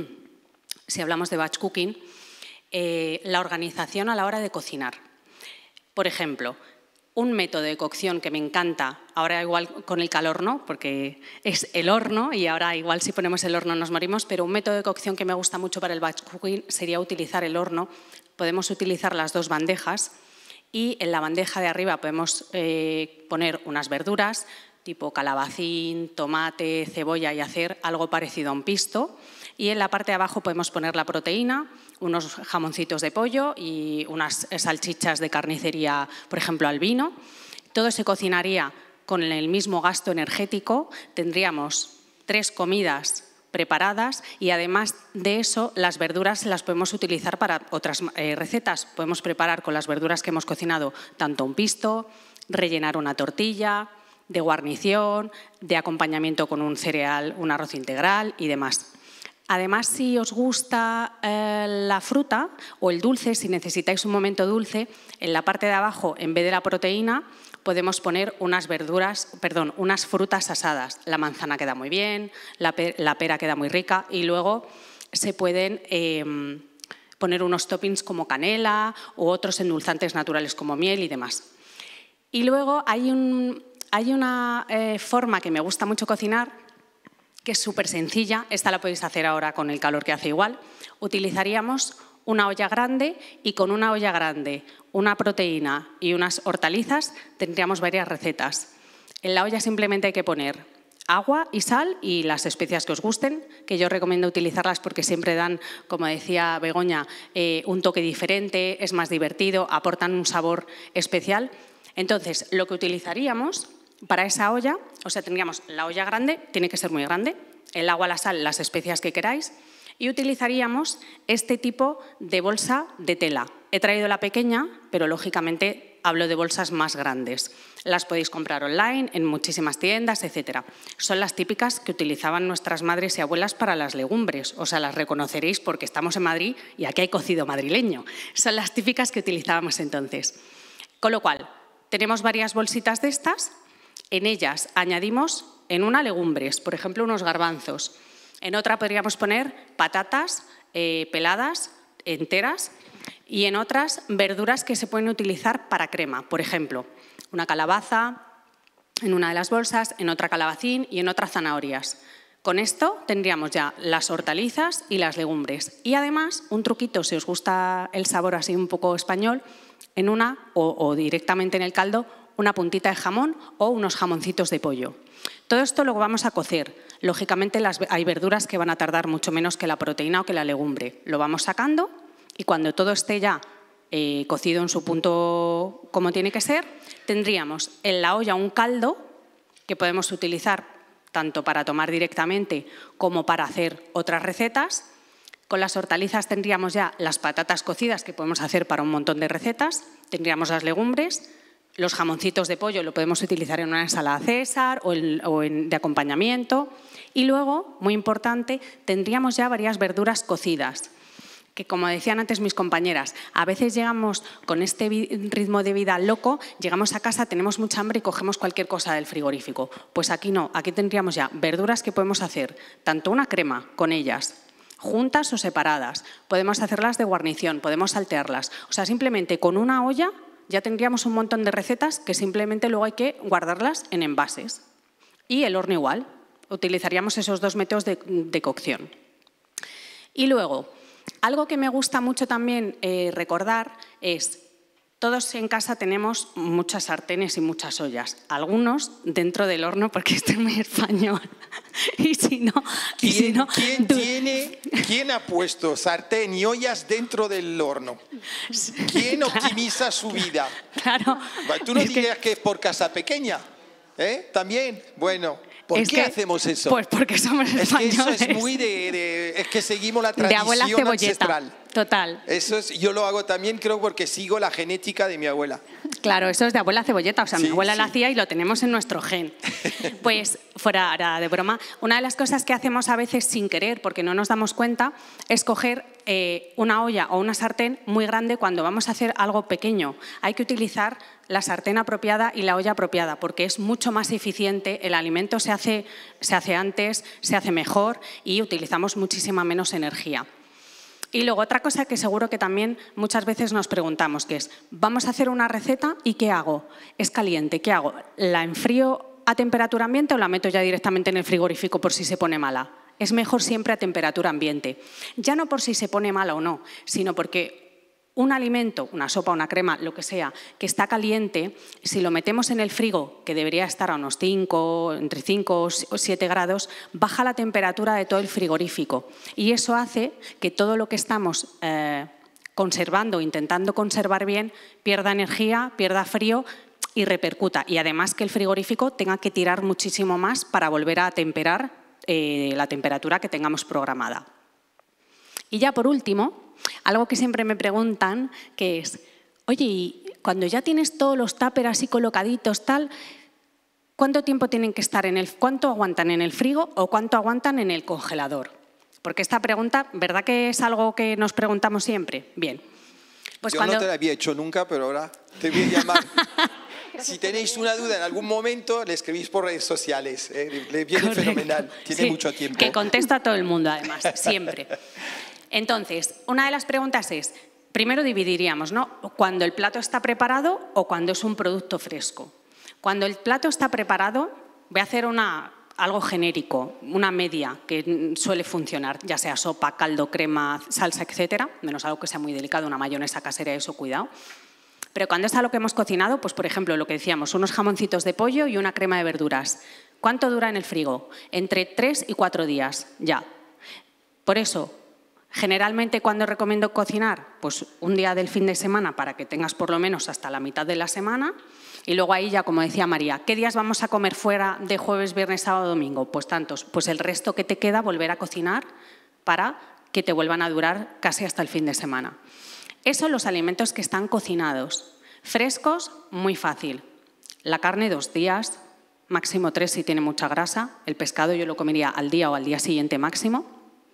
si hablamos de batch cooking, eh, la organización a la hora de cocinar. Por ejemplo, un método de cocción que me encanta, ahora igual con el calor no, porque es el horno y ahora igual si ponemos el horno nos morimos, pero un método de cocción que me gusta mucho para el batch cooking sería utilizar el horno. Podemos utilizar las dos bandejas y en la bandeja de arriba podemos eh, poner unas verduras tipo calabacín, tomate, cebolla y hacer algo parecido a un pisto. Y en la parte de abajo podemos poner la proteína, unos jamoncitos de pollo y unas salchichas de carnicería, por ejemplo, al vino. Todo se cocinaría con el mismo gasto energético. Tendríamos tres comidas preparadas y además de eso las verduras las podemos utilizar para otras eh, recetas. Podemos preparar con las verduras que hemos cocinado tanto un pisto, rellenar una tortilla, de guarnición, de acompañamiento con un cereal, un arroz integral y demás. Además, si os gusta eh, la fruta o el dulce, si necesitáis un momento dulce, en la parte de abajo, en vez de la proteína, podemos poner unas verduras, perdón, unas frutas asadas. La manzana queda muy bien, la, pe la pera queda muy rica y luego se pueden eh, poner unos toppings como canela u otros endulzantes naturales como miel y demás. Y luego hay, un, hay una eh, forma que me gusta mucho cocinar, que es súper sencilla. Esta la podéis hacer ahora con el calor que hace igual. Utilizaríamos una olla grande y con una olla grande, una proteína y unas hortalizas tendríamos varias recetas. En la olla simplemente hay que poner agua y sal y las especias que os gusten, que yo recomiendo utilizarlas porque siempre dan, como decía Begoña, eh, un toque diferente, es más divertido, aportan un sabor especial. Entonces, lo que utilizaríamos para esa olla, o sea, tendríamos la olla grande, tiene que ser muy grande, el agua, la sal, las especias que queráis, y utilizaríamos este tipo de bolsa de tela. He traído la pequeña, pero lógicamente hablo de bolsas más grandes. Las podéis comprar online, en muchísimas tiendas, etcétera. Son las típicas que utilizaban nuestras madres y abuelas para las legumbres. O sea, las reconoceréis porque estamos en Madrid y aquí hay cocido madrileño. Son las típicas que utilizábamos entonces. Con lo cual, tenemos varias bolsitas de estas. En ellas añadimos en una legumbres, por ejemplo, unos garbanzos. En otra podríamos poner patatas eh, peladas, enteras, y en otras verduras que se pueden utilizar para crema. Por ejemplo, una calabaza en una de las bolsas, en otra calabacín y en otras zanahorias. Con esto tendríamos ya las hortalizas y las legumbres. Y además, un truquito, si os gusta el sabor así un poco español, en una o, o directamente en el caldo, una puntita de jamón o unos jamoncitos de pollo. Todo esto lo vamos a cocer. Lógicamente las, hay verduras que van a tardar mucho menos que la proteína o que la legumbre. Lo vamos sacando y cuando todo esté ya eh, cocido en su punto como tiene que ser, tendríamos en la olla un caldo que podemos utilizar tanto para tomar directamente como para hacer otras recetas. Con las hortalizas tendríamos ya las patatas cocidas que podemos hacer para un montón de recetas. Tendríamos las legumbres. Los jamoncitos de pollo lo podemos utilizar en una ensalada César o, el, o en, de acompañamiento. Y luego, muy importante, tendríamos ya varias verduras cocidas, que como decían antes mis compañeras, a veces llegamos con este ritmo de vida loco, llegamos a casa, tenemos mucha hambre y cogemos cualquier cosa del frigorífico. Pues aquí no, aquí tendríamos ya verduras que podemos hacer, tanto una crema con ellas, juntas o separadas, podemos hacerlas de guarnición, podemos saltearlas. O sea, simplemente con una olla ya tendríamos un montón de recetas que simplemente luego hay que guardarlas en envases. Y el horno igual, utilizaríamos esos dos métodos de, de cocción. Y luego, algo que me gusta mucho también eh, recordar es, todos en casa tenemos muchas sartenes y muchas ollas, algunos dentro del horno porque esto es muy español. Y si no, y ¿Quién, si no ¿quién, tú... tiene, ¿Quién ha puesto sartén y ollas dentro del horno? ¿Quién optimiza su vida? Claro. Tú no es dirías que... que es por casa pequeña, ¿eh? También, bueno. ¿Por es qué que, hacemos eso? Pues porque somos es españoles. Que eso es muy de, de... Es que seguimos la tradición de abuela cebolleta, ancestral. Total. Eso es, yo lo hago también, creo, porque sigo la genética de mi abuela. Claro, eso es de abuela cebolleta. O sea, sí, mi abuela sí. lo hacía y lo tenemos en nuestro gen. Pues, fuera de broma, una de las cosas que hacemos a veces sin querer, porque no nos damos cuenta, es coger eh, una olla o una sartén muy grande cuando vamos a hacer algo pequeño. Hay que utilizar la sartén apropiada y la olla apropiada, porque es mucho más eficiente, el alimento se hace, se hace antes, se hace mejor y utilizamos muchísima menos energía. Y luego otra cosa que seguro que también muchas veces nos preguntamos, que es, vamos a hacer una receta y ¿qué hago? Es caliente, ¿qué hago? ¿La enfrío a temperatura ambiente o la meto ya directamente en el frigorífico por si se pone mala? Es mejor siempre a temperatura ambiente. Ya no por si se pone mala o no, sino porque un alimento, una sopa, una crema, lo que sea, que está caliente, si lo metemos en el frigo, que debería estar a unos cinco, entre cinco o siete grados, baja la temperatura de todo el frigorífico. Y eso hace que todo lo que estamos eh, conservando, intentando conservar bien, pierda energía, pierda frío y repercuta. Y además que el frigorífico tenga que tirar muchísimo más para volver a temperar eh, la temperatura que tengamos programada. Y ya por último, algo que siempre me preguntan, que es, oye, y cuando ya tienes todos los tuppers así colocaditos, tal, ¿cuánto tiempo tienen que estar en el, cuánto aguantan en el frigo o cuánto aguantan en el congelador? Porque esta pregunta, ¿verdad que es algo que nos preguntamos siempre? Bien. Pues Yo cuando... no te la había hecho nunca, pero ahora te voy a llamar. Si tenéis una duda en algún momento, le escribís por redes sociales. ¿eh? Le viene Correcto. Fenomenal, tiene sí, mucho tiempo. Que contesta a todo el mundo, además, siempre. Entonces, una de las preguntas es, primero dividiríamos, ¿no? Cuando el plato está preparado o cuando es un producto fresco. Cuando el plato está preparado, voy a hacer una, algo genérico, una media que suele funcionar, ya sea sopa, caldo, crema, salsa, etcétera, menos algo que sea muy delicado, una mayonesa casera, eso, cuidado. Pero cuando es algo que hemos cocinado, pues por ejemplo, lo que decíamos, unos jamoncitos de pollo y una crema de verduras. ¿Cuánto dura en el frigo? Entre tres y cuatro días, ya. Por eso, generalmente, ¿cuándo recomiendo cocinar? Pues un día del fin de semana para que tengas por lo menos hasta la mitad de la semana. Y luego ahí ya, como decía María, ¿qué días vamos a comer fuera de jueves, viernes, sábado, domingo? Pues tantos. Pues el resto que te queda, volver a cocinar para que te vuelvan a durar casi hasta el fin de semana. Esos son los alimentos que están cocinados. Frescos, muy fácil. La carne, dos días, máximo tres si tiene mucha grasa. El pescado yo lo comería al día o al día siguiente máximo.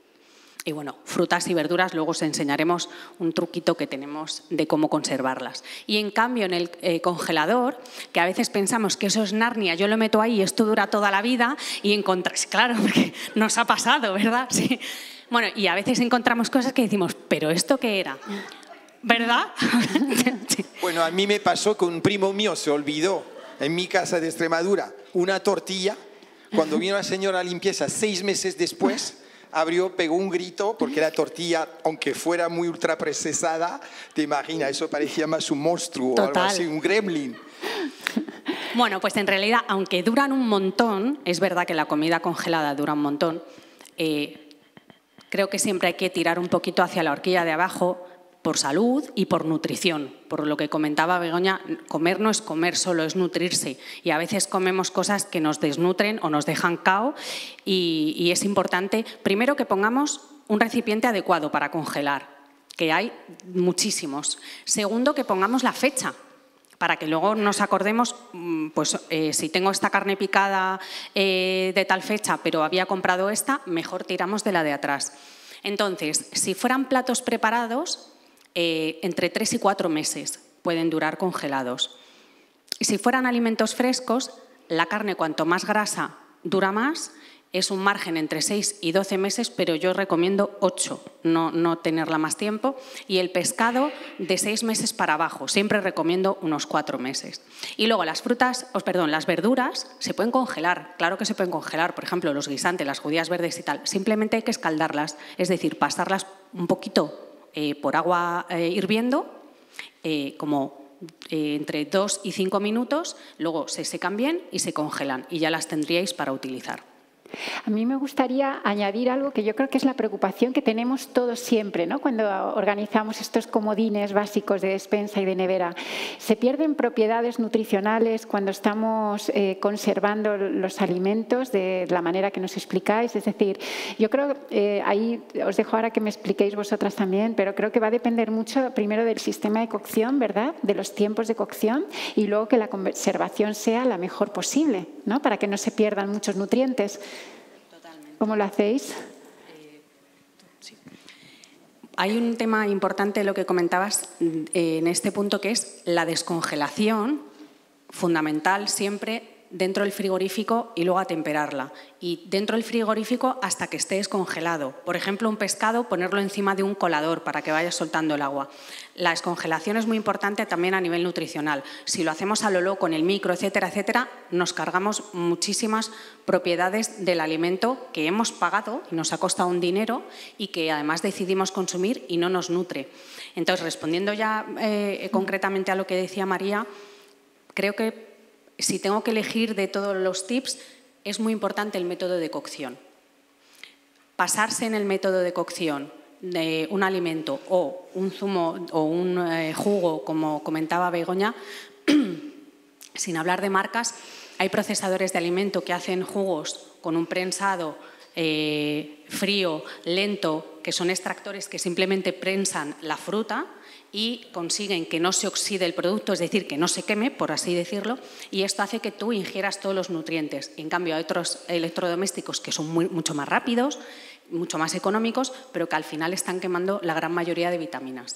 Y bueno, frutas y verduras, luego os enseñaremos un truquito que tenemos de cómo conservarlas. Y en cambio en el eh, congelador, que a veces pensamos que eso es Narnia, yo lo meto ahí y esto dura toda la vida, y encontráis, claro, porque nos ha pasado, ¿verdad? Sí. Bueno, y a veces encontramos cosas que decimos, ¿pero esto qué era? ¿Verdad? Sí. Bueno, a mí me pasó que un primo mío se olvidó en mi casa de Extremadura una tortilla. Cuando vino la señora a limpieza seis meses después, abrió, pegó un grito porque la tortilla, aunque fuera muy ultraprocesada, te imaginas, eso parecía más un monstruo o algo así, un gremlin. Bueno, pues en realidad, aunque duran un montón, es verdad que la comida congelada dura un montón, eh, creo que siempre hay que tirar un poquito hacia la horquilla de abajo por salud y por nutrición. Por lo que comentaba Begoña, comer no es comer solo, es nutrirse. Y a veces comemos cosas que nos desnutren o nos dejan cao y, y es importante, primero, que pongamos un recipiente adecuado para congelar, que hay muchísimos. Segundo, que pongamos la fecha, para que luego nos acordemos, pues eh, si tengo esta carne picada eh, de tal fecha, pero había comprado esta, mejor tiramos de la de atrás. Entonces, si fueran platos preparados, Eh, entre tres y cuatro meses pueden durar congelados. Y si fueran alimentos frescos, la carne cuanto más grasa dura más, es un margen entre seis y doce meses, pero yo recomiendo ocho, no, no tenerla más tiempo. Y el pescado de seis meses para abajo, siempre recomiendo unos cuatro meses. Y luego las frutas, oh, perdón, las verduras se pueden congelar, claro que se pueden congelar, por ejemplo los guisantes, las judías verdes y tal, simplemente hay que escaldarlas, es decir, pasarlas un poquito Eh, por agua eh, hirviendo, eh, como eh, entre dos y cinco minutos, luego se secan bien y se congelan y ya las tendríais para utilizar. A mí me gustaría añadir algo que yo creo que es la preocupación que tenemos todos siempre, ¿no? Cuando organizamos estos comodines básicos de despensa y de nevera. Se pierden propiedades nutricionales cuando estamos eh, conservando los alimentos de la manera que nos explicáis. Es decir, yo creo, eh, ahí os dejo ahora que me expliquéis vosotras también, pero creo que va a depender mucho primero del sistema de cocción, ¿verdad? De los tiempos de cocción y luego que la conservación sea la mejor posible, ¿no? Para que no se pierdan muchos nutrientes. ¿Cómo lo hacéis? Eh, sí. Hay un tema importante, lo que comentabas eh, en este punto, que es la descongelación, fundamental siempre dentro del frigorífico y luego atemperarla. Y dentro del frigorífico hasta que esté descongelado. Por ejemplo, un pescado, ponerlo encima de un colador para que vaya soltando el agua. La descongelación es muy importante también a nivel nutricional. Si lo hacemos a lo loco, en el micro, etcétera, etcétera, nos cargamos muchísimas propiedades del alimento que hemos pagado y nos ha costado un dinero y que además decidimos consumir y no nos nutre. Entonces, respondiendo ya eh, concretamente a lo que decía María, creo que si tengo que elegir de todos los tips, es muy importante el método de cocción. Pasarse en el método de cocción de un alimento o un zumo o un eh, jugo, como comentaba Begoña, sin hablar de marcas, hay procesadores de alimento que hacen jugos con un prensado eh, frío, lento, que son extractores que simplemente prensan la fruta y consiguen que no se oxide el producto, es decir, que no se queme, por así decirlo, y esto hace que tú ingieras todos los nutrientes. En cambio, hay otros electrodomésticos que son muy, mucho más rápidos, mucho más económicos, pero que al final están quemando la gran mayoría de vitaminas.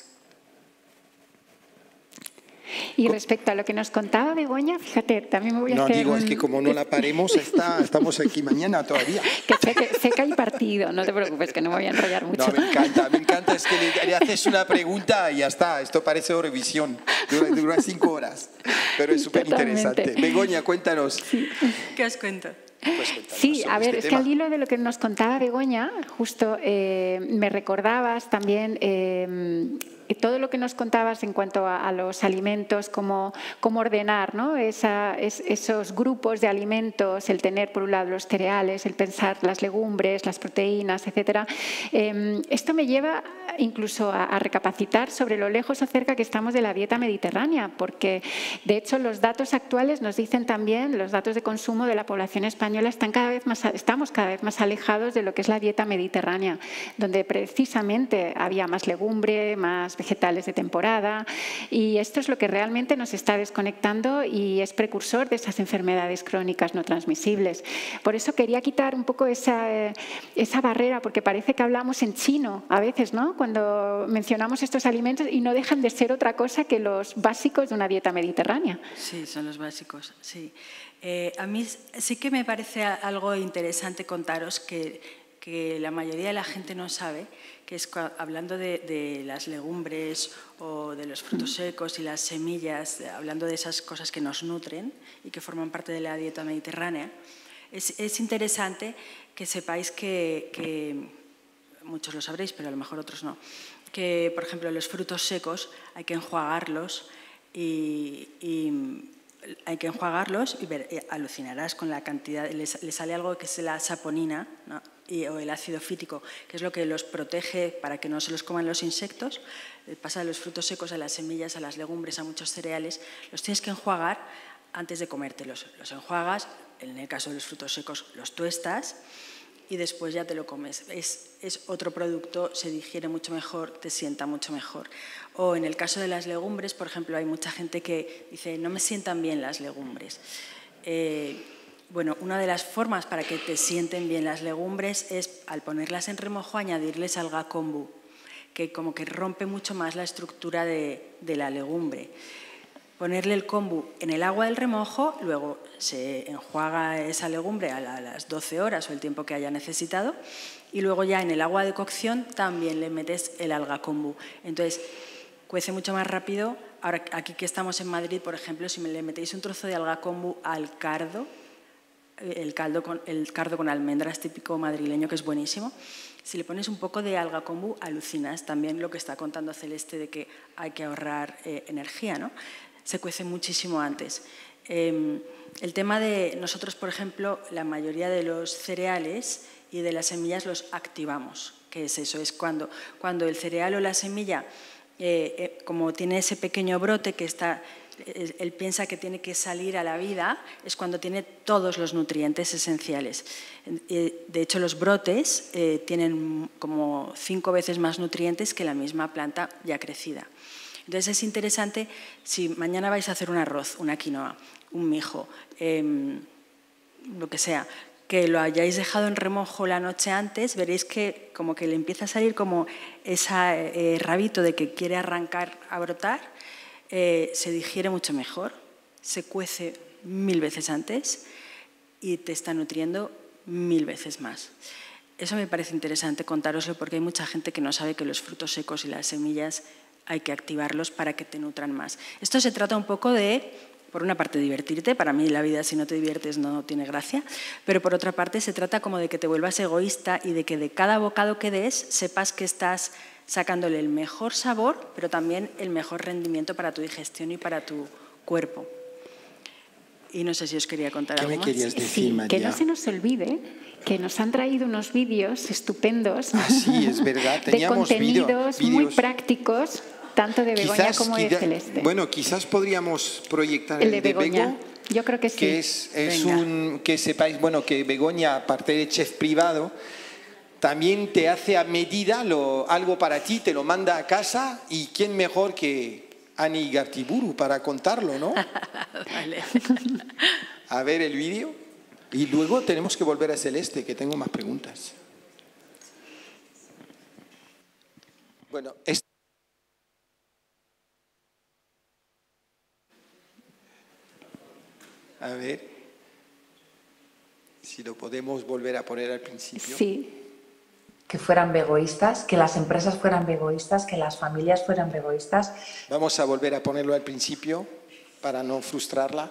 Y respecto a lo que nos contaba Begoña, fíjate, también me voy a no, hacer... No, digo, un... es que como no la paremos, está, estamos aquí mañana todavía. Que sé, que sé que hay partido, no te preocupes, que no me voy a enrollar mucho. No, me encanta, me encanta, es que le, le haces una pregunta y ya está, esto parece Eurovisión, dura, dura cinco horas, pero es súper interesante. Begoña, cuéntanos. Sí. ¿Qué os cuento? Pues sí, a ver, este es tema. que al hilo de lo que nos contaba Begoña, justo eh, me recordabas también eh, todo lo que nos contabas en cuanto a, a los alimentos, cómo, cómo ordenar, ¿no? Esa, es, esos grupos de alimentos, el tener por un lado los cereales, el pensar las legumbres, las proteínas, etcétera. Eh, esto me lleva incluso a, a recapacitar sobre lo lejos o cerca que estamos de la dieta mediterránea, porque de hecho los datos actuales nos dicen también, los datos de consumo de la población española están cada vez más, estamos cada vez más alejados de lo que es la dieta mediterránea, donde precisamente había más legumbre, más vegetales de temporada, y esto es lo que realmente nos está desconectando y es precursor de esas enfermedades crónicas no transmisibles. Por eso quería quitar un poco esa, esa barrera, porque parece que hablamos en chino a veces, ¿no? Cuando mencionamos estos alimentos y no dejan de ser otra cosa que los básicos de una dieta mediterránea. Sí, son los básicos, sí. Eh, a mí sí que me parece algo interesante contaros que, que la mayoría de la gente no sabe, que es hablando de, de las legumbres o de los frutos secos y las semillas, hablando de esas cosas que nos nutren y que forman parte de la dieta mediterránea, es, es interesante que sepáis que, que, muchos lo sabréis, pero a lo mejor otros no, que por ejemplo los frutos secos hay que enjuagarlos y, y hay que enjuagarlos y ver, eh, alucinarás con la cantidad, le sale algo que es la saponina, ¿no? y, o el ácido fítico, que es lo que los protege para que no se los coman los insectos. Pasa de los frutos secos a las semillas, a las legumbres, a muchos cereales. Los tienes que enjuagar antes de comértelos. Los enjuagas, en el caso de los frutos secos los tuestas y después ya te lo comes. Es, es otro producto, se digiere mucho mejor, te sienta mucho mejor. O en el caso de las legumbres, por ejemplo, hay mucha gente que dice, no me sientan bien las legumbres. Eh, bueno, una de las formas para que te sienten bien las legumbres es, al ponerlas en remojo, añadirles alga kombu, que como que rompe mucho más la estructura de, de la legumbre. Ponerle el kombu en el agua del remojo, luego se enjuaga esa legumbre a las doce horas o el tiempo que haya necesitado y luego ya en el agua de cocción también le metes el alga kombu. Entonces, cuece mucho más rápido. Ahora, aquí que estamos en Madrid, por ejemplo, si me le metéis un trozo de alga kombu al cardo, el, caldo con, el cardo con almendras típico madrileño, que es buenísimo, si le pones un poco de alga kombu, alucinas. También lo que está contando Celeste de que hay que ahorrar eh, energía, ¿no? Se cuece muchísimo antes. Eh, el tema de nosotros, por ejemplo, la mayoría de los cereales y de las semillas los activamos. ¿Qué es eso? Es cuando, cuando el cereal o la semilla, eh, eh, como tiene ese pequeño brote que está, eh, él piensa que tiene que salir a la vida, es cuando tiene todos los nutrientes esenciales. Eh, de hecho, los brotes eh, tienen como cinco veces más nutrientes que la misma planta ya crecida. Entonces es interesante, si mañana vais a hacer un arroz, una quinoa, un mijo, eh, lo que sea, que lo hayáis dejado en remojo la noche antes, veréis que como que le empieza a salir como ese eh, rabito de que quiere arrancar a brotar, eh, se digiere mucho mejor, se cuece mil veces antes y te está nutriendo mil veces más. Eso me parece interesante contároslo porque hay mucha gente que no sabe que los frutos secos y las semillas hay que activarlos para que te nutran más. Esto se trata un poco de, por una parte, divertirte. Para mí la vida, si no te diviertes, no tiene gracia. Pero por otra parte, se trata como de que te vuelvas egoísta y de que de cada bocado que des sepas que estás sacándole el mejor sabor, pero también el mejor rendimiento para tu digestión y para tu cuerpo. Y no sé si os quería contar algo más. ¿Qué me querías decir, sí, María? Que no se nos olvide que nos han traído unos vídeos estupendos ah, sí, es verdad. Teníamos de contenidos vídeo, muy vídeos. prácticos, tanto de Begoña quizás, como de quizá, Celeste. Bueno, quizás podríamos proyectar el el de de Begoña. Bego, Yo creo que sí. Que es, es un, que sepáis, bueno, que Begoña, aparte de chef privado, también te hace a medida lo, algo para ti, te lo manda a casa, y quién mejor que Ani Gartiburu para contarlo, ¿no? Vale. A ver el vídeo y luego tenemos que volver a Celeste, que tengo más preguntas. Bueno, es... A ver si lo podemos volver a poner al principio. Sí. Que fueran vegoístas, que las empresas fueran vegoístas, que las familias fueran vegoístas. Vamos a volver a ponerlo al principio para no frustrarla.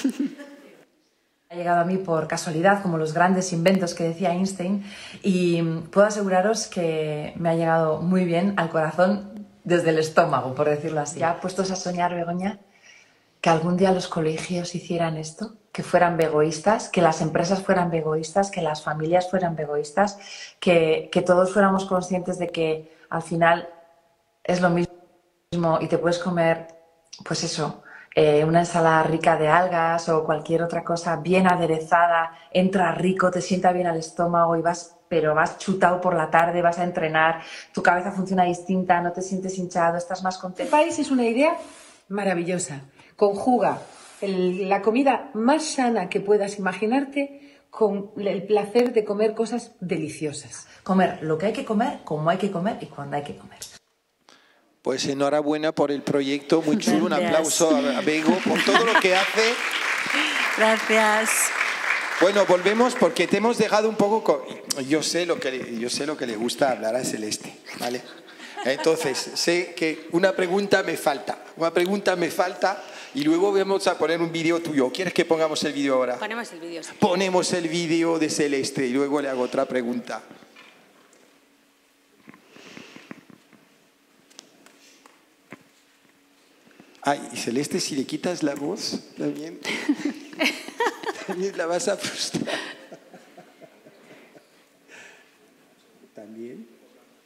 Ha llegado a mí por casualidad, como los grandes inventos que decía Einstein, y puedo aseguraros que me ha llegado muy bien al corazón desde el estómago, por decirlo así. ¿Ya puestos a soñar, Begoña, que algún día los colegios hicieran esto? Que fueran vegoístas, que las empresas fueran vegoístas, que las familias fueran vegoístas, que, que todos fuéramos conscientes de que al final es lo mismo y te puedes comer, pues eso, eh, una ensalada rica de algas o cualquier otra cosa bien aderezada, entra rico, te sienta bien al estómago y vas, pero vas chutado por la tarde, vas a entrenar, tu cabeza funciona distinta, no te sientes hinchado, estás más contento. Este país es una idea maravillosa, conjuga el, la comida más sana que puedas imaginarte con el placer de comer cosas deliciosas. Comer lo que hay que comer, como hay que comer y cuando hay que comer. Pues enhorabuena por el proyecto, muy chulo. Gracias. Un aplauso a Bego por todo lo que hace. Gracias. Bueno, volvemos porque te hemos dejado un poco... Con... Yo sé lo que le, yo sé lo que le gusta hablar a Celeste, ¿vale? Entonces, sé que una pregunta me falta, una pregunta me falta y luego vamos a poner un vídeo tuyo. ¿Quieres que pongamos el vídeo ahora? Ponemos el vídeo. Sí. Ponemos el vídeo de Celeste y luego le hago otra pregunta. Ay, y Celeste, si le quitas la voz, también, también la vas a frustrar. También.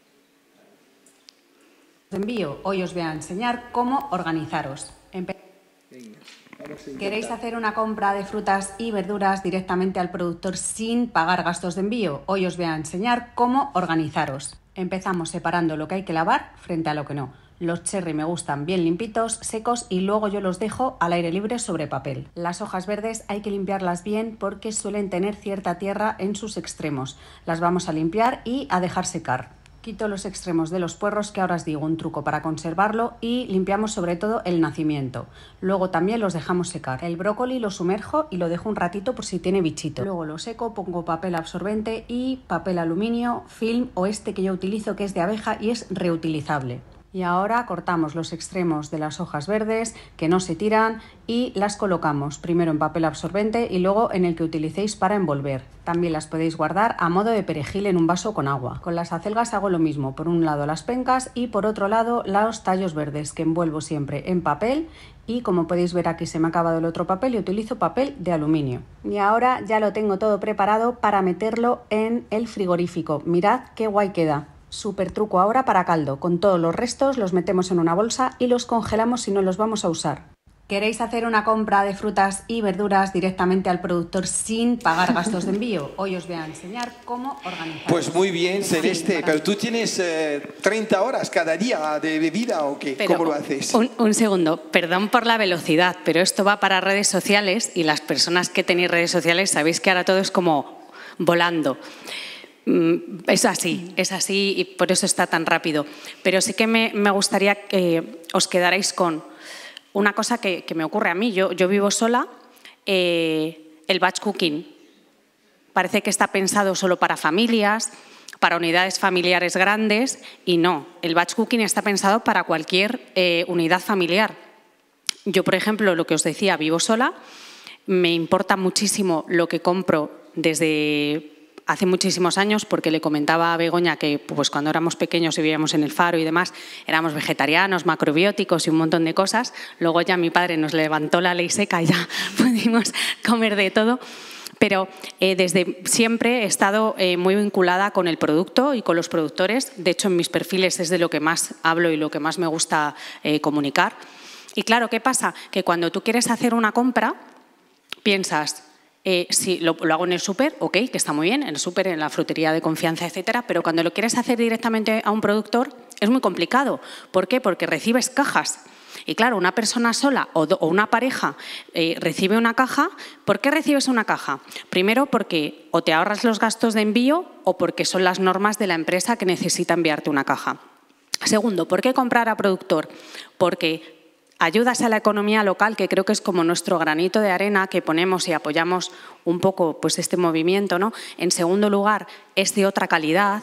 Envío. Hoy os voy a enseñar cómo organizaros. Empe- Venga, vamos a ¿Queréis intentar. hacer una compra de frutas y verduras directamente al productor sin pagar gastos de envío? Hoy os voy a enseñar cómo organizaros. Empezamos separando lo que hay que lavar frente a lo que no. Los cherry me gustan bien limpitos, secos y luego yo los dejo al aire libre sobre papel. Las hojas verdes hay que limpiarlas bien porque suelen tener cierta tierra en sus extremos. Las vamos a limpiar y a dejar secar. Quito los extremos de los puerros, que ahora os digo un truco para conservarlo, y limpiamos sobre todo el nacimiento. Luego también los dejamos secar. El brócoli lo sumerjo y lo dejo un ratito por si tiene bichito. Luego lo seco, pongo papel absorbente y papel aluminio, film o este que yo utilizo que es de abeja y es reutilizable. Y ahora cortamos los extremos de las hojas verdes que no se tiran y las colocamos primero en papel absorbente y luego en el que utilicéis para envolver. También las podéis guardar a modo de perejil en un vaso con agua. Con las acelgas hago lo mismo, por un lado las pencas y por otro lado los tallos verdes, que envuelvo siempre en papel, y como podéis ver aquí se me ha acabado el otro papel y utilizo papel de aluminio. Y ahora ya lo tengo todo preparado para meterlo en el frigorífico. Mirad qué guay queda. Súper truco ahora para caldo. Con todos los restos los metemos en una bolsa y los congelamos si no los vamos a usar. ¿Queréis hacer una compra de frutas y verduras directamente al productor sin pagar gastos de envío? Hoy os voy a enseñar cómo organizar. Pues muy bien, Celeste, Sí, pero tú tienes eh, treinta horas cada día de bebida ¿o qué? Pero, ¿Cómo lo haces? Un, un segundo, perdón por la velocidad, pero esto va para redes sociales y las personas que tenéis redes sociales sabéis que ahora todo es como volando. Es así, es así y por eso está tan rápido. Pero sí que me, me gustaría que os quedarais con una cosa que, que me ocurre a mí. Yo, yo vivo sola, eh, el batch cooking parece que está pensado solo para familias, para unidades familiares grandes y no, el batch cooking está pensado para cualquier eh, unidad familiar. Yo, por ejemplo, lo que os decía, vivo sola, me importa muchísimo lo que compro desde hace muchísimos años, porque le comentaba a Begoña que pues, cuando éramos pequeños y vivíamos en el Faro y demás, éramos vegetarianos, macrobióticos y un montón de cosas. Luego ya mi padre nos levantó la ley seca y ya pudimos comer de todo. Pero eh, desde siempre he estado eh, muy vinculada con el producto y con los productores. De hecho, en mis perfiles es de lo que más hablo y lo que más me gusta eh, comunicar. Y claro, ¿qué pasa? Que cuando tú quieres hacer una compra, piensas, eh, si lo, lo hago en el súper, ok, que está muy bien, en el súper, en la frutería de confianza, etcétera, pero cuando lo quieres hacer directamente a un productor es muy complicado. ¿Por qué? Porque recibes cajas. Y claro, una persona sola o, do, o una pareja eh, recibe una caja. ¿Por qué recibes una caja? Primero, porque o te ahorras los gastos de envío o porque son las normas de la empresa que necesita enviarte una caja. Segundo, ¿por qué comprar a productor? Porque ayudas a la economía local, que creo que es como nuestro granito de arena que ponemos y apoyamos un poco pues, este movimiento, ¿no? En segundo lugar, es de otra calidad.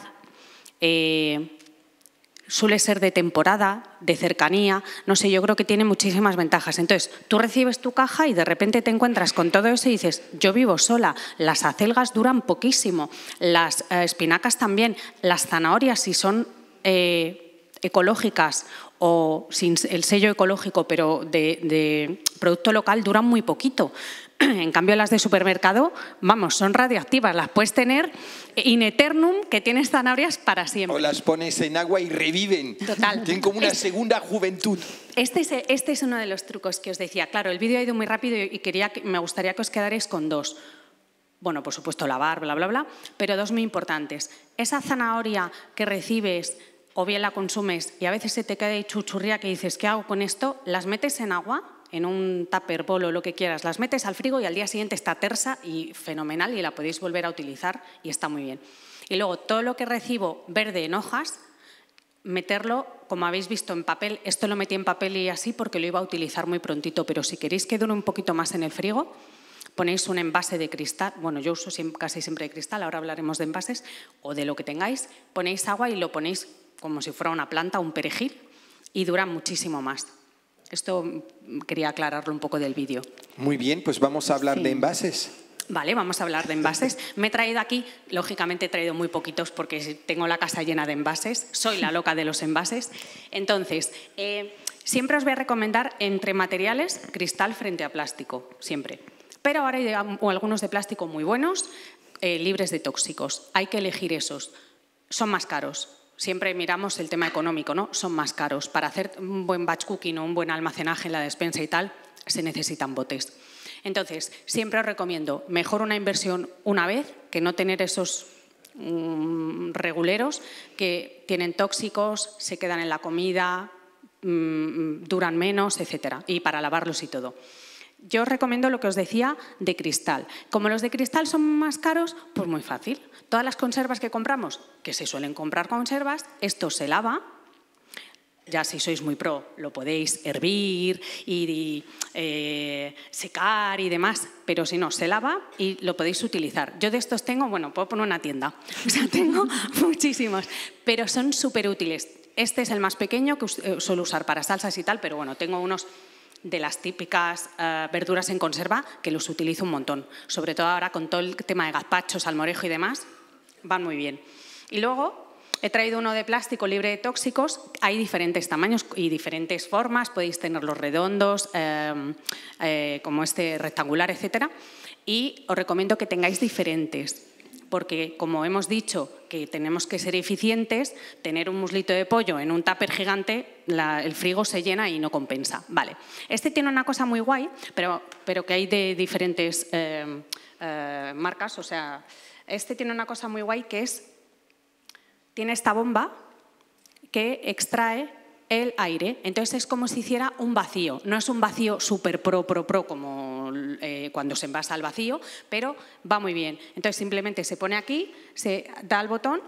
Eh, Suele ser de temporada, de cercanía, no sé, yo creo que tiene muchísimas ventajas. Entonces, tú recibes tu caja y de repente te encuentras con todo eso y dices, yo vivo sola, las acelgas duran poquísimo, las eh, espinacas también, las zanahorias si son eh, ecológicas o sin el sello ecológico pero de, de producto local duran muy poquito. En cambio, las de supermercado, vamos, son radioactivas. Las puedes tener in eternum, que tienes zanahorias para siempre. O las pones en agua y reviven. Total. Tienen como una Es, segunda juventud. Este es, este es uno de los trucos que os decía. Claro, el vídeo ha ido muy rápido y quería, me gustaría que os quedarais con dos. Bueno, por supuesto, lavar, bla, bla, bla, pero dos muy importantes. Esa zanahoria que recibes o bien la consumes y a veces se te queda ahí chuchurría que dices, ¿qué hago con esto? Las metes en agua, en un tupper, bol o lo que quieras, las metes al frigo y al día siguiente está tersa y fenomenal y la podéis volver a utilizar y está muy bien. Y luego todo lo que recibo verde en hojas, meterlo, como habéis visto, en papel. Esto lo metí en papel y así porque lo iba a utilizar muy prontito, pero si queréis que dure un poquito más en el frigo, ponéis un envase de cristal, bueno, yo uso casi siempre de cristal, ahora hablaremos de envases, o de lo que tengáis, ponéis agua y lo ponéis como si fuera una planta, un perejil, y dura muchísimo más. Esto quería aclararlo un poco del vídeo. Muy bien, pues vamos a hablar sí. de envases. Vale, vamos a hablar de envases. Me he traído aquí, lógicamente he traído muy poquitos porque tengo la casa llena de envases. Soy la loca de los envases. Entonces, eh, siempre os voy a recomendar entre materiales cristal frente a plástico, siempre. Pero ahora hay algunos de plástico muy buenos, eh, libres de tóxicos. Hay que elegir esos. Son más caros. Siempre miramos el tema económico, ¿no? Son más caros. Para hacer un buen batch cooking o un buen almacenaje en la despensa y tal, se necesitan botes. Entonces, siempre os recomiendo mejor una inversión una vez que no tener esos mmm, reguleros que tienen tóxicos, se quedan en la comida, mmm, duran menos, etcétera. Y para lavarlos y todo. Yo os recomiendo lo que os decía de cristal. Como los de cristal son más caros, pues muy fácil. Todas las conservas que compramos, que se suelen comprar conservas, esto se lava. Ya si sois muy pro, lo podéis hervir y eh, secar y demás, pero si no, se lava y lo podéis utilizar. Yo de estos tengo, bueno, puedo poner una tienda, o sea, tengo muchísimos, pero son súper útiles. Este es el más pequeño que suelo usar para salsas y tal, pero bueno, tengo unos de las típicas uh, verduras en conserva que los utilizo un montón. Sobre todo ahora con todo el tema de gazpacho, salmorejo y demás, van muy bien. Y luego he traído uno de plástico libre de tóxicos. Hay diferentes tamaños y diferentes formas. Podéis tenerlos redondos, eh, eh, como este rectangular, etcétera. Y os recomiendo que tengáis diferentes. Porque, como hemos dicho, que tenemos que ser eficientes, tener un muslito de pollo en un tupper gigante, la, el frigo se llena y no compensa. Vale. Este tiene una cosa muy guay, pero, pero que hay de diferentes eh, eh, marcas. O sea, este tiene una cosa muy guay que es, tiene esta bomba que extrae el aire. Entonces es como si hiciera un vacío. No es un vacío súper pro, pro, pro como eh, cuando se envasa al vacío, pero va muy bien. Entonces simplemente se pone aquí, se da al botón,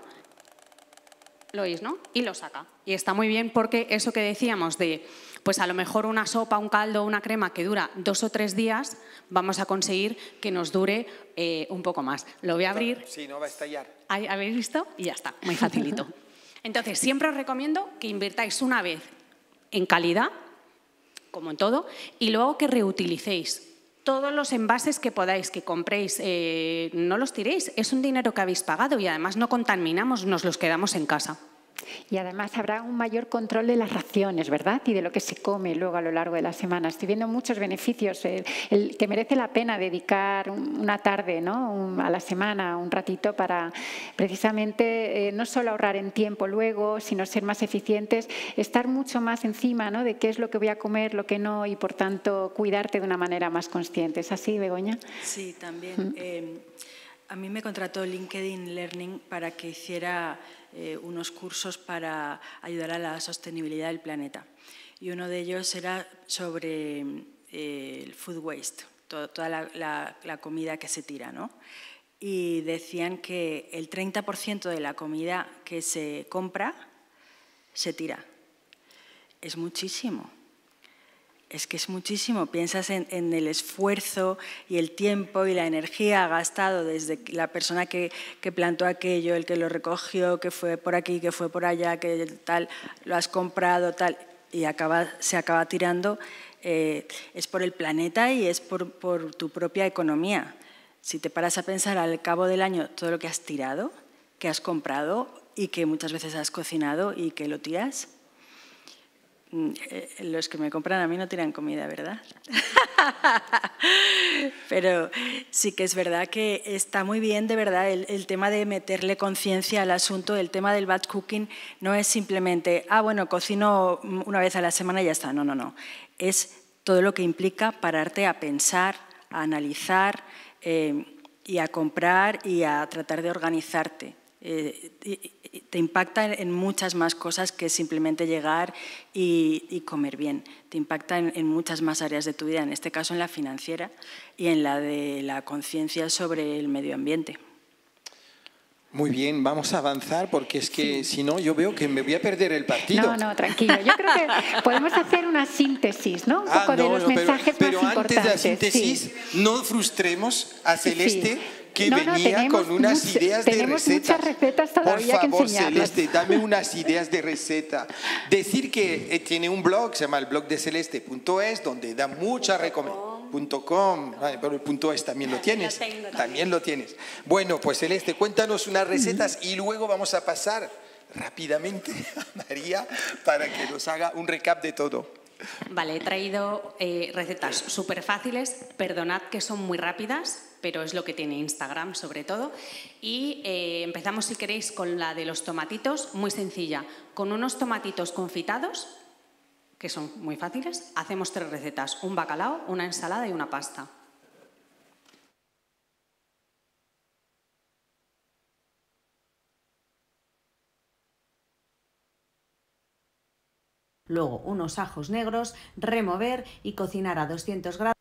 lo oís, ¿no? Y lo saca. Y está muy bien porque eso que decíamos de, pues a lo mejor una sopa, un caldo, una crema que dura dos o tres días, vamos a conseguir que nos dure eh, un poco más. Lo voy a abrir. Sí, no va a estallar. ¿Habéis visto? Y ya está, muy facilito. Entonces, siempre os recomiendo que invirtáis una vez en calidad, como en todo, y luego que reutilicéis todos los envases que podáis, que compréis, eh, no los tiréis, es un dinero que habéis pagado y además no contaminamos, nos los quedamos en casa. Y además habrá un mayor control de las raciones, ¿verdad? Y de lo que se come luego a lo largo de la semana. Estoy viendo muchos beneficios, el, el que merece la pena dedicar una tarde, ¿no? un, a la semana, un ratito para precisamente eh, no solo ahorrar en tiempo luego, sino ser más eficientes, estar mucho más encima, ¿no? de qué es lo que voy a comer, lo que no, y por tanto cuidarte de una manera más consciente. ¿Es así, Begoña? Sí, también. ¿Mm? Eh, a mí me contrató LinkedIn Learning para que hiciera Eh, unos cursos para ayudar a la sostenibilidad del planeta. Y uno de ellos era sobre eh, el food waste, todo, toda la, la, la comida que se tira, ¿no? Y decían que el treinta por ciento de la comida que se compra se tira. Es muchísimo. Es que es muchísimo. Piensas en, en el esfuerzo y el tiempo y la energía gastado desde la persona que, que plantó aquello, el que lo recogió, que fue por aquí, que fue por allá, que tal, lo has comprado, tal, y acaba, se acaba tirando. Eh, es por el planeta y es por, por tu propia economía. Si te paras a pensar al cabo del año todo lo que has tirado, que has comprado y que muchas veces has cocinado y que lo tiras, los que me compran a mí no tiran comida, ¿verdad? Pero sí que es verdad que está muy bien, de verdad, el, el tema de meterle conciencia al asunto. El tema del batch cooking no es simplemente, ah, bueno, cocino una vez a la semana y ya está. No, no, no. Es todo lo que implica pararte a pensar, a analizar eh, y a comprar y a tratar de organizarte. Eh, te impacta en muchas más cosas que simplemente llegar y, y comer bien. Te impacta en, en muchas más áreas de tu vida, en este caso en la financiera y en la de la conciencia sobre el medio ambiente. Muy bien, vamos a avanzar porque es que sí. Si no yo veo que me voy a perder el partido. No, no, tranquilo. Yo creo que podemos hacer una síntesis, ¿no? Un ah, poco no, de los no, mensajes pero, más pero importantes. Pero antes de la síntesis, sí. no frustremos a Celeste. Sí. Que no, venía no, con unas mucho, ideas de tenemos recetas. Muchas recetas todavía Por favor, que Celeste, dame unas ideas de receta. Decir que eh, tiene un blog, se llama el blog de celeste punto es, donde da muchas recomendaciones. Punto com, vale, pero el punto es también lo tienes. Lo tengo, también. también lo tienes. Bueno, pues Celeste, cuéntanos unas recetas y luego vamos a pasar rápidamente a María para que nos haga un recap de todo. Vale, he traído eh, recetas súper fáciles, perdonad que son muy rápidas, pero es lo que tiene Instagram sobre todo. Y eh, empezamos, si queréis, con la de los tomatitos, muy sencilla. Con unos tomatitos confitados, que son muy fáciles, hacemos tres recetas: un bacalao, una ensalada y una pasta. Luego unos ajos negros, remover y cocinar a doscientos grados.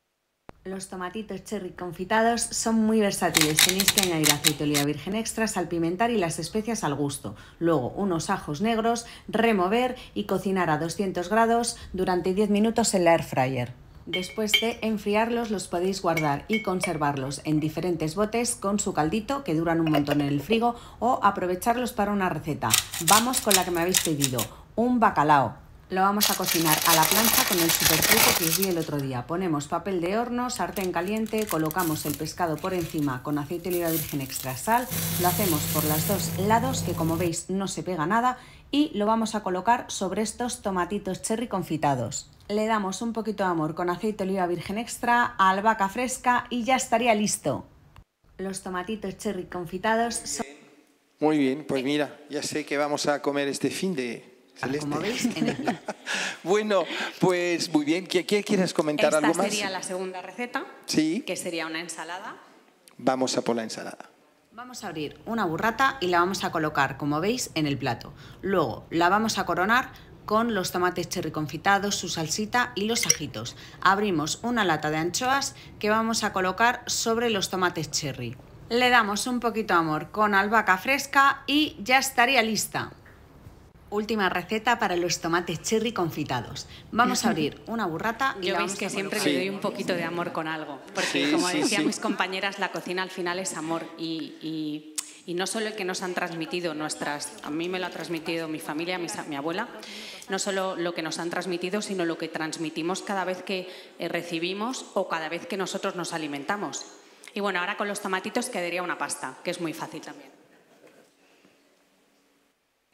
Los tomatitos cherry confitados son muy versátiles. Tenéis que añadir aceite de oliva virgen extra, salpimentar y las especias al gusto. Luego unos ajos negros, remover y cocinar a doscientos grados durante diez minutos en la air fryer. Después de enfriarlos los podéis guardar y conservarlos en diferentes botes con su caldito, que duran un montón en el frigo, o aprovecharlos para una receta. Vamos con la que me habéis pedido, un bacalao. Lo vamos a cocinar a la plancha con el super truco que os di el otro día. Ponemos papel de horno, sartén caliente, colocamos el pescado por encima con aceite de oliva virgen extra, sal, lo hacemos por los dos lados, que como veis no se pega nada, y lo vamos a colocar sobre estos tomatitos cherry confitados. Le damos un poquito de amor con aceite de oliva virgen extra, albahaca fresca y ya estaría listo. Los tomatitos cherry confitados son... Muy bien, pues mira, ya sé que vamos a comer este fin de... Celeste. Como veis, en el... Bueno, pues muy bien. ¿Qué, qué quieres comentar Esta algo más? Esta sería la segunda receta, sí. Que sería una ensalada. Vamos a por la ensalada. Vamos a abrir una burrata y la vamos a colocar, como veis, en el plato. Luego la vamos a coronar con los tomates cherry confitados, su salsita y los ajitos. Abrimos una lata de anchoas que vamos a colocar sobre los tomates cherry. Le damos un poquito de amor con albahaca fresca y ya estaría lista. Última receta para los tomates cherry confitados. Vamos a abrir una burrata y Yo la veis vamos que a siempre colocar. le doy un poquito de amor con algo, porque sí, como sí, decían sí. mis compañeras, la cocina al final es amor y, y, y no solo el que nos han transmitido nuestras, a mí me lo ha transmitido mi familia, mi, mi abuela, no solo lo que nos han transmitido, sino lo que transmitimos cada vez que eh, recibimos o cada vez que nosotros nos alimentamos. Y bueno, ahora con los tomatitos quedaría una pasta, que es muy fácil también.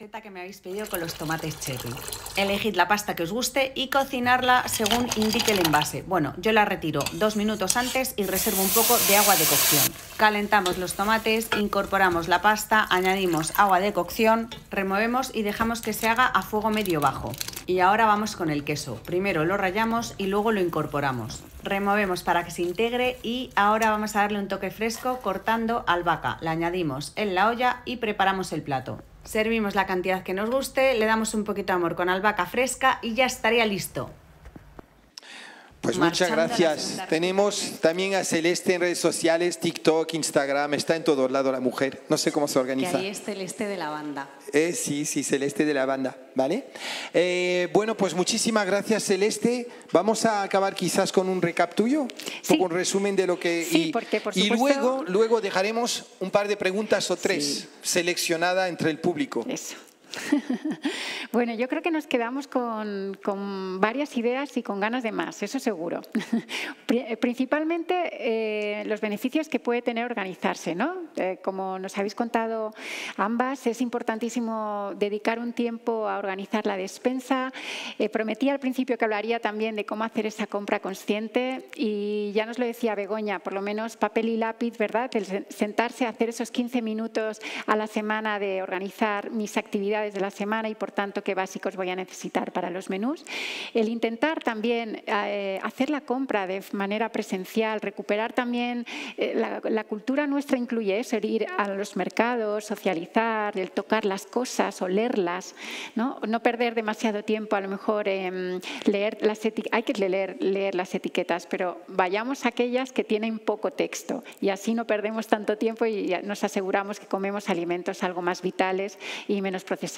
receta que me habéis pedido con los tomates cherry. Elegid la pasta que os guste y cocinarla según indique el envase. Bueno, yo la retiro dos minutos antes y reservo un poco de agua de cocción. Calentamos los tomates, incorporamos la pasta, añadimos agua de cocción, removemos y dejamos que se haga a fuego medio bajo. Y ahora vamos con el queso. Primero lo rallamos y luego lo incorporamos. Removemos para que se integre y ahora vamos a darle un toque fresco cortando albahaca. La añadimos en la olla y preparamos el plato. Servimos la cantidad que nos guste, le damos un poquito de amor con albahaca fresca y ya estaría listo. Pues muchas gracias. Tenemos también a Celeste en redes sociales, TikTok, Instagram, está en todos lados la mujer. No sé cómo se organiza. Que ahí es Celeste de la banda. Eh, sí, sí, Celeste de la banda, ¿vale? Eh, bueno, pues muchísimas gracias, Celeste. Vamos a acabar quizás con un recap tuyo, sí. un resumen de lo que... Sí, y, porque por y supuesto... luego, luego dejaremos un par de preguntas o tres sí. seleccionadas entre el público. Eso. Bueno, yo creo que nos quedamos con, con varias ideas y con ganas de más, eso seguro. Principalmente eh, los beneficios que puede tener organizarse, ¿no? Eh, como nos habéis contado ambas, es importantísimo dedicar un tiempo a organizar la despensa. Eh, prometí al principio que hablaría también de cómo hacer esa compra consciente y ya nos lo decía Begoña, por lo menos papel y lápiz, ¿verdad? El sentarse a hacer esos quince minutos a la semana de organizar mis actividades de la semana y por tanto qué básicos voy a necesitar para los menús. El intentar también eh, hacer la compra de manera presencial, recuperar también eh, la, la cultura nuestra incluye eso, el ir a los mercados, socializar, el tocar las cosas, olerlas, ¿no? No perder demasiado tiempo a lo mejor en leer las etiquetas, hay que leer, leer las etiquetas, pero vayamos a aquellas que tienen poco texto y así no perdemos tanto tiempo y nos aseguramos que comemos alimentos algo más vitales y menos procesados.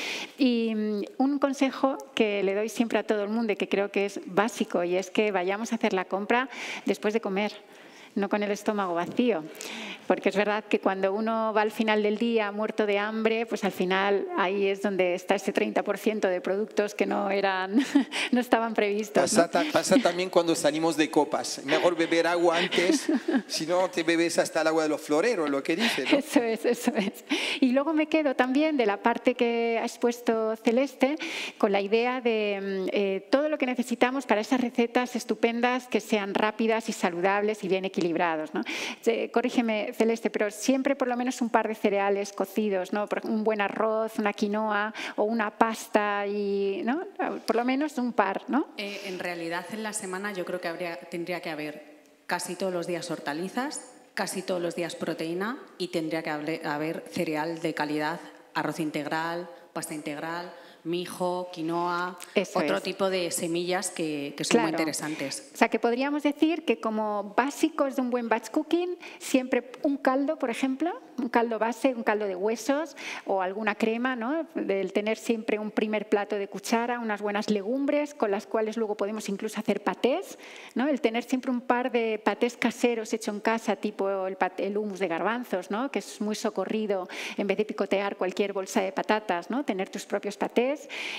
Y un consejo que le doy siempre a todo el mundo y que creo que es básico y es que vayamos a hacer la compra después de comer, no con el estómago vacío. Porque es verdad que cuando uno va al final del día muerto de hambre, pues al final ahí es donde está ese treinta por ciento de productos que no, eran, no estaban previstos. Pasa, ¿no? pasa también cuando salimos de copas. Mejor beber agua antes, si no te bebes hasta el agua de los floreros, lo que dices, ¿no? Eso es, eso es. Y luego me quedo también de la parte que ha expuesto Celeste con la idea de eh, todo lo que necesitamos para esas recetas estupendas que sean rápidas y saludables y bien equilibrados, ¿no? Eh, corrígeme, Celeste, pero siempre por lo menos un par de cereales cocidos, ¿no? Un buen arroz, una quinoa o una pasta, y, ¿no? Por lo menos un par, ¿no? Eh, en realidad en la semana yo creo que habría, tendría que haber casi todos los días hortalizas, casi todos los días proteína y tendría que haber cereal de calidad, arroz integral, pasta integral, mijo, quinoa, Eso otro es. tipo de semillas que, que son Claro. muy interesantes. O sea, que podríamos decir que como básicos de un buen batch cooking, siempre un caldo, por ejemplo, un caldo base, un caldo de huesos o alguna crema, ¿no? Del tener siempre un primer plato de cuchara, unas buenas legumbres con las cuales luego podemos incluso hacer patés, ¿no? El tener siempre un par de patés caseros hecho en casa, tipo el, paté, el hummus de garbanzos, ¿no? Que es muy socorrido en vez de picotear cualquier bolsa de patatas, ¿no? Tener tus propios patés.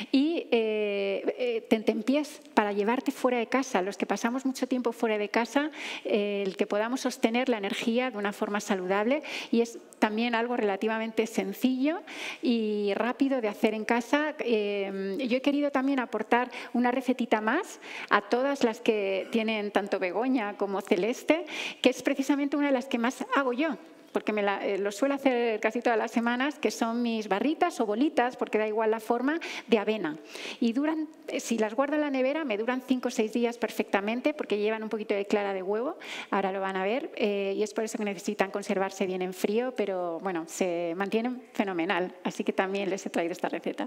Y eh, eh, tentempiés para llevarte fuera de casa. Los que pasamos mucho tiempo fuera de casa, eh, el que podamos sostener la energía de una forma saludable, y es también algo relativamente sencillo y rápido de hacer en casa. Eh, yo he querido también aportar una recetita más a todas las que tienen tanto Begoña como Celeste, que es precisamente una de las que más hago yo, porque me la, eh, lo suelo hacer casi todas las semanas, que son mis barritas o bolitas, porque da igual la forma, de avena. Y duran, si las guardo en la nevera, me duran cinco o seis días perfectamente, porque llevan un poquito de clara de huevo, ahora lo van a ver, eh, y es por eso que necesitan conservarse bien en frío, pero bueno, se mantienen fenomenal, así que también les he traído esta receta.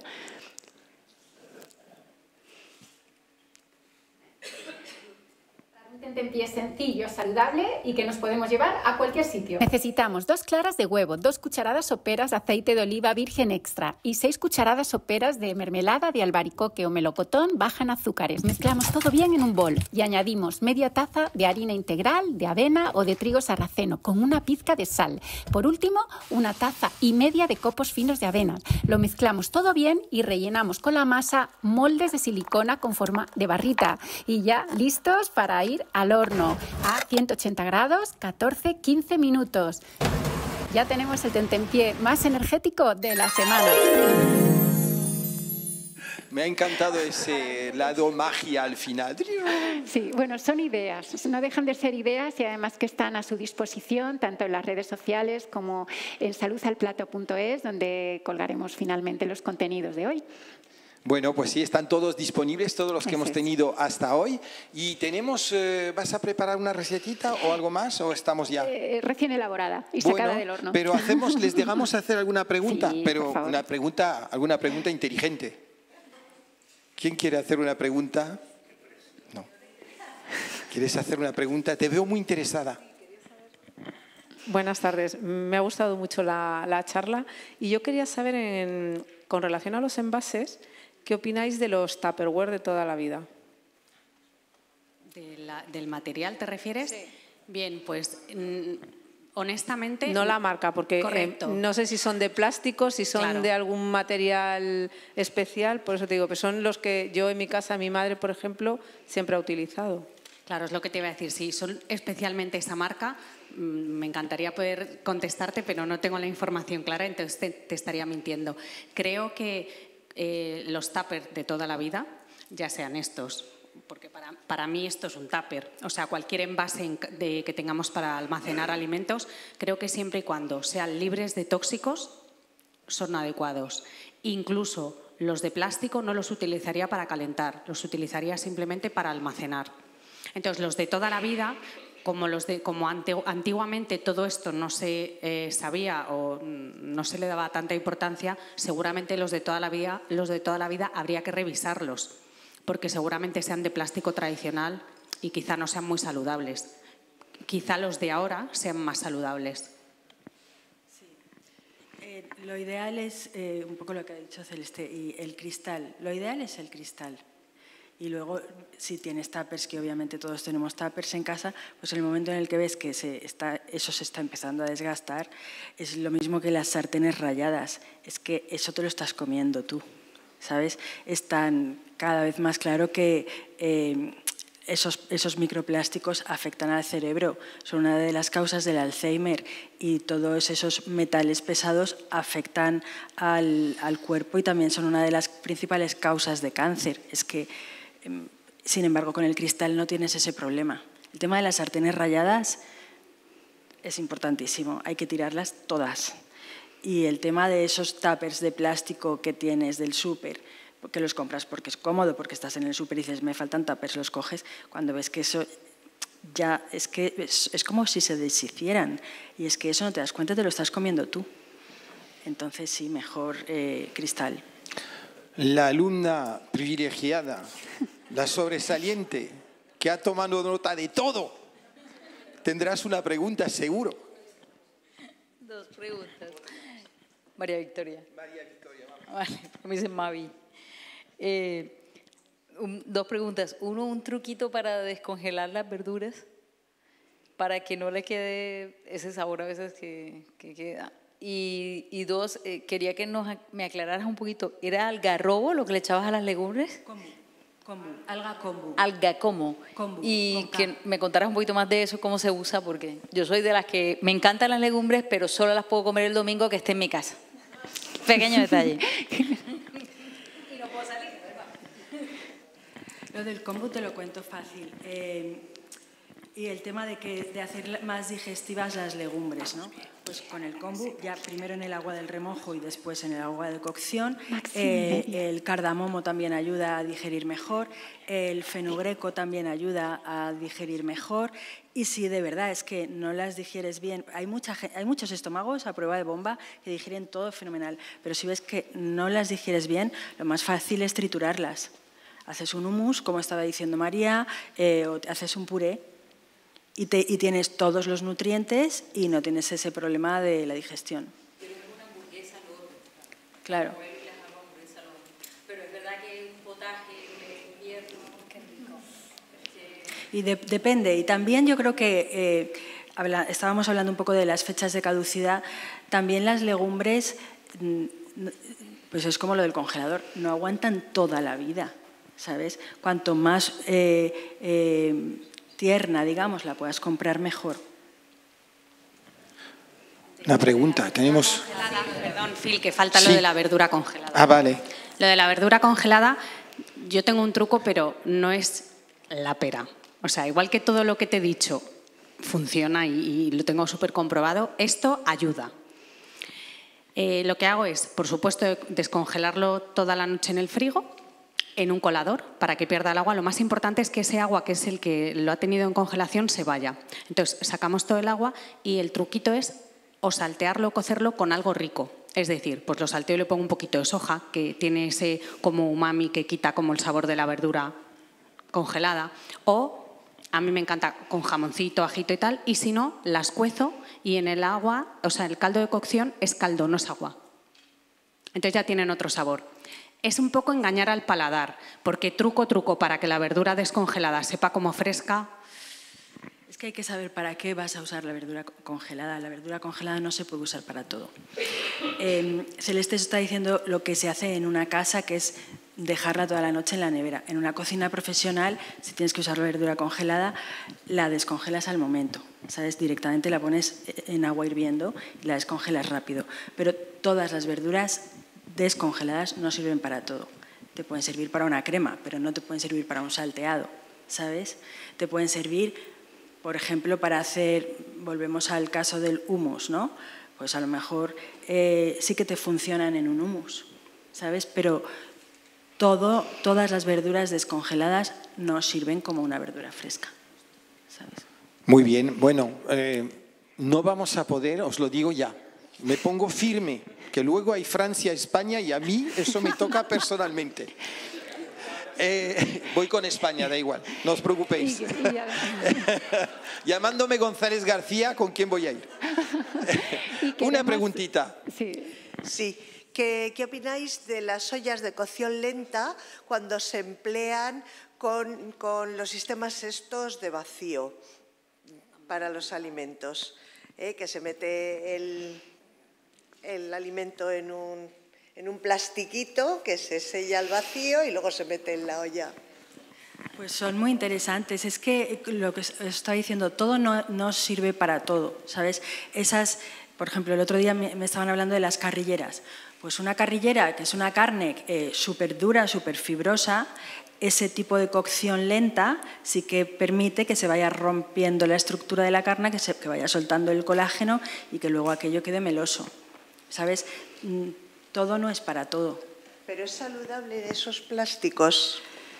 Tentempié sencillo, saludable y que nos podemos llevar a cualquier sitio. Necesitamos dos claras de huevo, dos cucharadas soperas de aceite de oliva virgen extra y seis cucharadas soperas de mermelada de albaricoque o melocotón baja en azúcares. Mezclamos todo bien en un bol y añadimos media taza de harina integral, de avena o de trigo sarraceno con una pizca de sal. Por último, una taza y media de copos finos de avena. Lo mezclamos todo bien y rellenamos con la masa moldes de silicona con forma de barrita y ya listos para ir al horno a ciento ochenta grados, catorce a quince minutos. Ya tenemos el tentempié más energético de la semana. Me ha encantado ese lado magia al final. Sí, bueno, son ideas, no dejan de ser ideas y además que están a su disposición tanto en las redes sociales como en salud al plato punto es, donde colgaremos finalmente los contenidos de hoy. Bueno, pues sí, están todos disponibles, todos los que hemos tenido hasta hoy. Y tenemos, eh, ¿vas a preparar una recetita o algo más o estamos ya? Eh, recién elaborada y bueno, sacada del horno. Pero hacemos, les dejamos hacer alguna pregunta, Sí, pero por favor. una pregunta, alguna pregunta inteligente. ¿Quién quiere hacer una pregunta? No. ¿Quieres hacer una pregunta? Te veo muy interesada. Buenas tardes. Me ha gustado mucho la, la charla y yo quería saber, en, con relación a los envases, ¿qué opináis de los Tupperware de toda la vida? ¿De la, ¿Del material te refieres? Sí. Bien, pues honestamente... No la marca, porque eh, no sé si son de plástico, si son claro. de algún material especial, por eso te digo que son los que yo en mi casa, mi madre, por ejemplo, siempre ha utilizado. Claro, es lo que te iba a decir. Si son especialmente esa marca, me encantaría poder contestarte, pero no tengo la información clara, entonces te, te estaría mintiendo. Creo que eh, los tuppers de toda la vida, ya sean estos, porque para, para mí esto es un tupper, o sea, cualquier envase de, que tengamos para almacenar alimentos, creo que siempre y cuando sean libres de tóxicos, son adecuados. Incluso los de plástico no los utilizaría para calentar, los utilizaría simplemente para almacenar. Entonces, los de toda la vida, como, los de, como ante, antiguamente todo esto no se eh, sabía o no se le daba tanta importancia, seguramente los de toda la vida, los de toda la vida habría que revisarlos, porque seguramente sean de plástico tradicional y quizá no sean muy saludables. Quizá los de ahora sean más saludables. Sí. Eh, lo ideal es, eh, un poco lo que ha dicho Celeste, y el cristal. Lo ideal es el cristal. Y luego, si tienes tuppers, que obviamente todos tenemos tuppers en casa, pues en el momento en el que ves que se está, eso se está empezando a desgastar, es lo mismo que las sartenes rayadas. Es que eso te lo estás comiendo tú, ¿sabes? Es tan cada vez más claro que eh, esos, esos microplásticos afectan al cerebro. Son una de las causas del Alzheimer y todos esos metales pesados afectan al, al cuerpo y también son una de las principales causas de cáncer. Es que... Sin embargo, con el cristal no tienes ese problema. El tema de las sartenes rayadas es importantísimo, hay que tirarlas todas. Y el tema de esos tuppers de plástico que tienes del súper, que los compras porque es cómodo, porque estás en el súper y dices, me faltan tuppers, los coges, cuando ves que eso ya es que es, es como si se deshicieran. Y es que eso no te das cuenta, te lo estás comiendo tú. Entonces sí, mejor eh, cristal. La alumna privilegiada, la sobresaliente, que ha tomado nota de todo. Tendrás una pregunta, seguro. Dos preguntas. María Victoria. María Victoria, vamos. Vale, me dicen Mavi. Eh, un, dos preguntas. Uno, un truquito para descongelar las verduras, para que no le quede ese sabor a veces que, que queda. Y, y dos, eh, quería que nos, me aclararas un poquito, ¿era algarrobo lo que le echabas a las legumbres? Kombu, kombu, alga kombu. Alga kombu. Kombu, y que me contaras un poquito más de eso, cómo se usa, porque yo soy de las que me encantan las legumbres, pero solo las puedo comer el domingo que esté en mi casa. Pequeño detalle. Y no puedo salir, ¿verdad? Lo del kombu te lo cuento fácil. Eh, y el tema de, que, de hacer más digestivas las legumbres, ¿no? Pues con el kombu, ya primero en el agua del remojo y después en el agua de cocción. Eh, el cardamomo también ayuda a digerir mejor, el fenugreco también ayuda a digerir mejor. Y si de verdad es que no las digieres bien, hay, mucha, hay muchos estómagos a prueba de bomba que digieren todo fenomenal, pero si ves que no las digieres bien, lo más fácil es triturarlas. Haces un hummus, como estaba diciendo María, eh, o haces un puré, Y, te, y tienes todos los nutrientes y no tienes ese problema de la digestión. Pero es una hamburguesa luego. Claro. Pero es verdad que un potaje de invierno, qué rico. Y de, depende. Y también yo creo que, eh, habla, estábamos hablando un poco de las fechas de caducidad, también las legumbres, pues es como lo del congelador, no aguantan toda la vida, ¿sabes? Cuanto más... Eh, eh, tierna, digamos, la puedas comprar mejor. Una pregunta, tenemos... Perdón, Phil, que falta Sí. lo de la verdura congelada. Ah, vale. Lo de la verdura congelada, yo tengo un truco, pero no es la pera. O sea, igual que todo lo que te he dicho funciona y, y lo tengo súper comprobado, esto ayuda. Eh, lo que hago es, por supuesto, descongelarlo toda la noche en el frigo, en un colador, para que pierda el agua. Lo más importante es que ese agua, que es el que lo ha tenido en congelación, se vaya. Entonces, sacamos todo el agua y el truquito es o saltearlo o cocerlo con algo rico. Es decir, pues lo salteo y le pongo un poquito de soja, que tiene ese como umami que quita como el sabor de la verdura congelada. O, a mí me encanta con jamoncito, ajito y tal, y si no, las cuezo y en el agua, o sea, el caldo de cocción es caldo, no es agua. Entonces ya tienen otro sabor. Es un poco engañar al paladar, porque truco, truco, para que la verdura descongelada sepa como fresca. Es que hay que saber para qué vas a usar la verdura congelada. La verdura congelada no se puede usar para todo. Eh, Celeste está diciendo lo que se hace en una casa, que es dejarla toda la noche en la nevera. En una cocina profesional, si tienes que usar la verdura congelada, la descongelas al momento. ¿Sabes? Directamente la pones en agua hirviendo y la descongelas rápido. Pero todas las verduras descongeladas no sirven para todo. Te pueden servir para una crema, pero no te pueden servir para un salteado, ¿sabes? Te pueden servir, por ejemplo, para hacer, volvemos al caso del hummus, ¿no? Pues a lo mejor eh, sí que te funcionan en un hummus, ¿sabes? Pero todo, todas las verduras descongeladas no sirven como una verdura fresca, ¿sabes? Muy bien, bueno, eh, no vamos a poder, os lo digo ya, me pongo firme, que luego hay Francia, España y a mí eso me toca personalmente. Eh, voy con España, da igual, no os preocupéis. Llamándome González García, ¿con quién voy a ir? Una preguntita. Sí. Sí. ¿Qué, ¿Qué opináis de las ollas de cocción lenta cuando se emplean con, con los sistemas estos de vacío para los alimentos? ¿Eh? Que se mete el, el alimento en un, en un plastiquito que se sella al vacío y luego se mete en la olla. Pues son muy interesantes. Es que lo que os estoy diciendo, todo no, no sirve para todo, ¿sabes? Esas, por ejemplo, el otro día me, me estaban hablando de las carrilleras. Pues una carrillera, que es una carne eh, súper dura, súper fibrosa, ese tipo de cocción lenta sí que permite que se vaya rompiendo la estructura de la carne, que, se, que vaya soltando el colágeno y que luego aquello quede meloso, ¿sabes? Todo no es para todo. ¿Pero es saludable esos plásticos?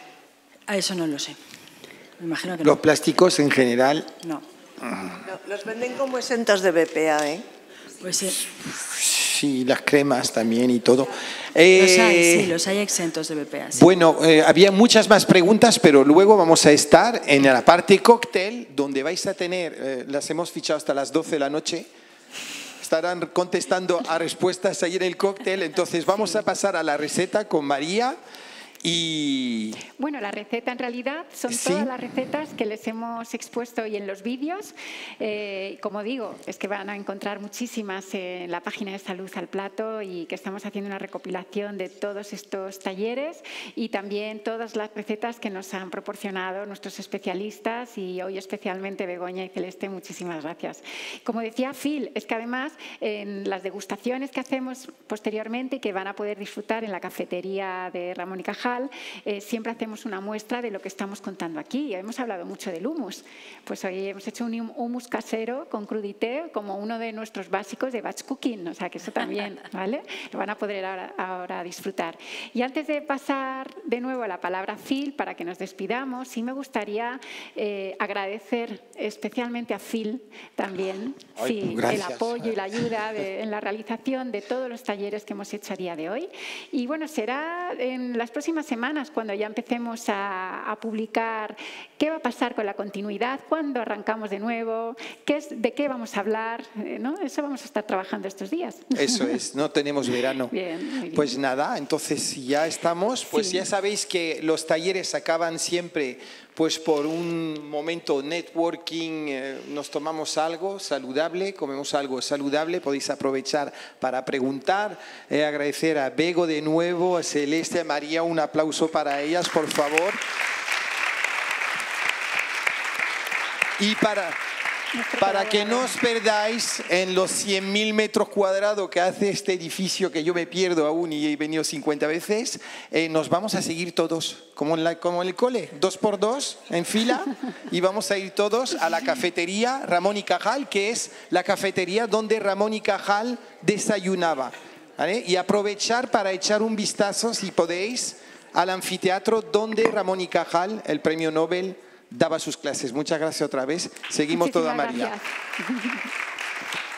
A eso no lo sé. Me imagino que Los no. plásticos en general... No. No, los venden como exentos de B P A, ¿eh? Pues sí. Sí, las cremas también y todo. Eh, Los hay, sí, los hay exentos de B P A. Sí. Bueno, eh, había muchas más preguntas, pero luego vamos a estar en la parte cóctel, donde vais a tener, eh, las hemos fichado hasta las doce de la noche, estarán contestando a respuestas ahí en el cóctel, entonces vamos sí. a pasar a la receta con María. Y... Bueno, la receta en realidad son ¿Sí? todas las recetas que les hemos expuesto hoy en los vídeos. Eh, como digo, es que van a encontrar muchísimas en la página de Salud al Plato y que estamos haciendo una recopilación de todos estos talleres y también todas las recetas que nos han proporcionado nuestros especialistas y hoy especialmente Begoña y Celeste, muchísimas gracias. Como decía Phil, es que además en las degustaciones que hacemos posteriormente y que van a poder disfrutar en la cafetería de Ramón y Cajal, Eh, siempre hacemos una muestra de lo que estamos contando aquí. Hemos hablado mucho del hummus. Pues hoy hemos hecho un hummus casero con crudité como uno de nuestros básicos de batch cooking. O sea, que eso también, ¿vale? Lo van a poder ahora, ahora disfrutar. Y antes de pasar de nuevo la palabra a Phil para que nos despidamos, sí me gustaría eh, agradecer especialmente a Phil también Ay, sí, el apoyo y la ayuda de, en la realización de todos los talleres que hemos hecho a día de hoy. Y bueno, será en las próximas semanas cuando ya empecemos a, a publicar qué va a pasar con la continuidad, cuándo arrancamos de nuevo, qué es, de qué vamos a hablar, ¿no? Eso vamos a estar trabajando estos días. Eso es, no tenemos verano. Bien, muy bien. Pues nada, entonces si ya estamos, pues sí. ya sabéis que los talleres acaban siempre pues por un momento networking, eh, nos tomamos algo saludable, comemos algo saludable, podéis aprovechar para preguntar, eh, agradecer a Bego de nuevo, a Celeste, a María, un aplauso para ellas, por favor. Y para, para que no os perdáis en los cien mil metros cuadrados que hace este edificio, que yo me pierdo aún y he venido cincuenta veces, eh, nos vamos a seguir todos, como en, la, como en el cole, dos por dos, en fila, y vamos a ir todos a la cafetería Ramón y Cajal, que es la cafetería donde Ramón y Cajal desayunaba, ¿vale? Y aprovechar para echar un vistazo, si podéis, al anfiteatro donde Ramón y Cajal, el premio Nobel, daba sus clases. Muchas gracias otra vez. Seguimos toda María. Gracias.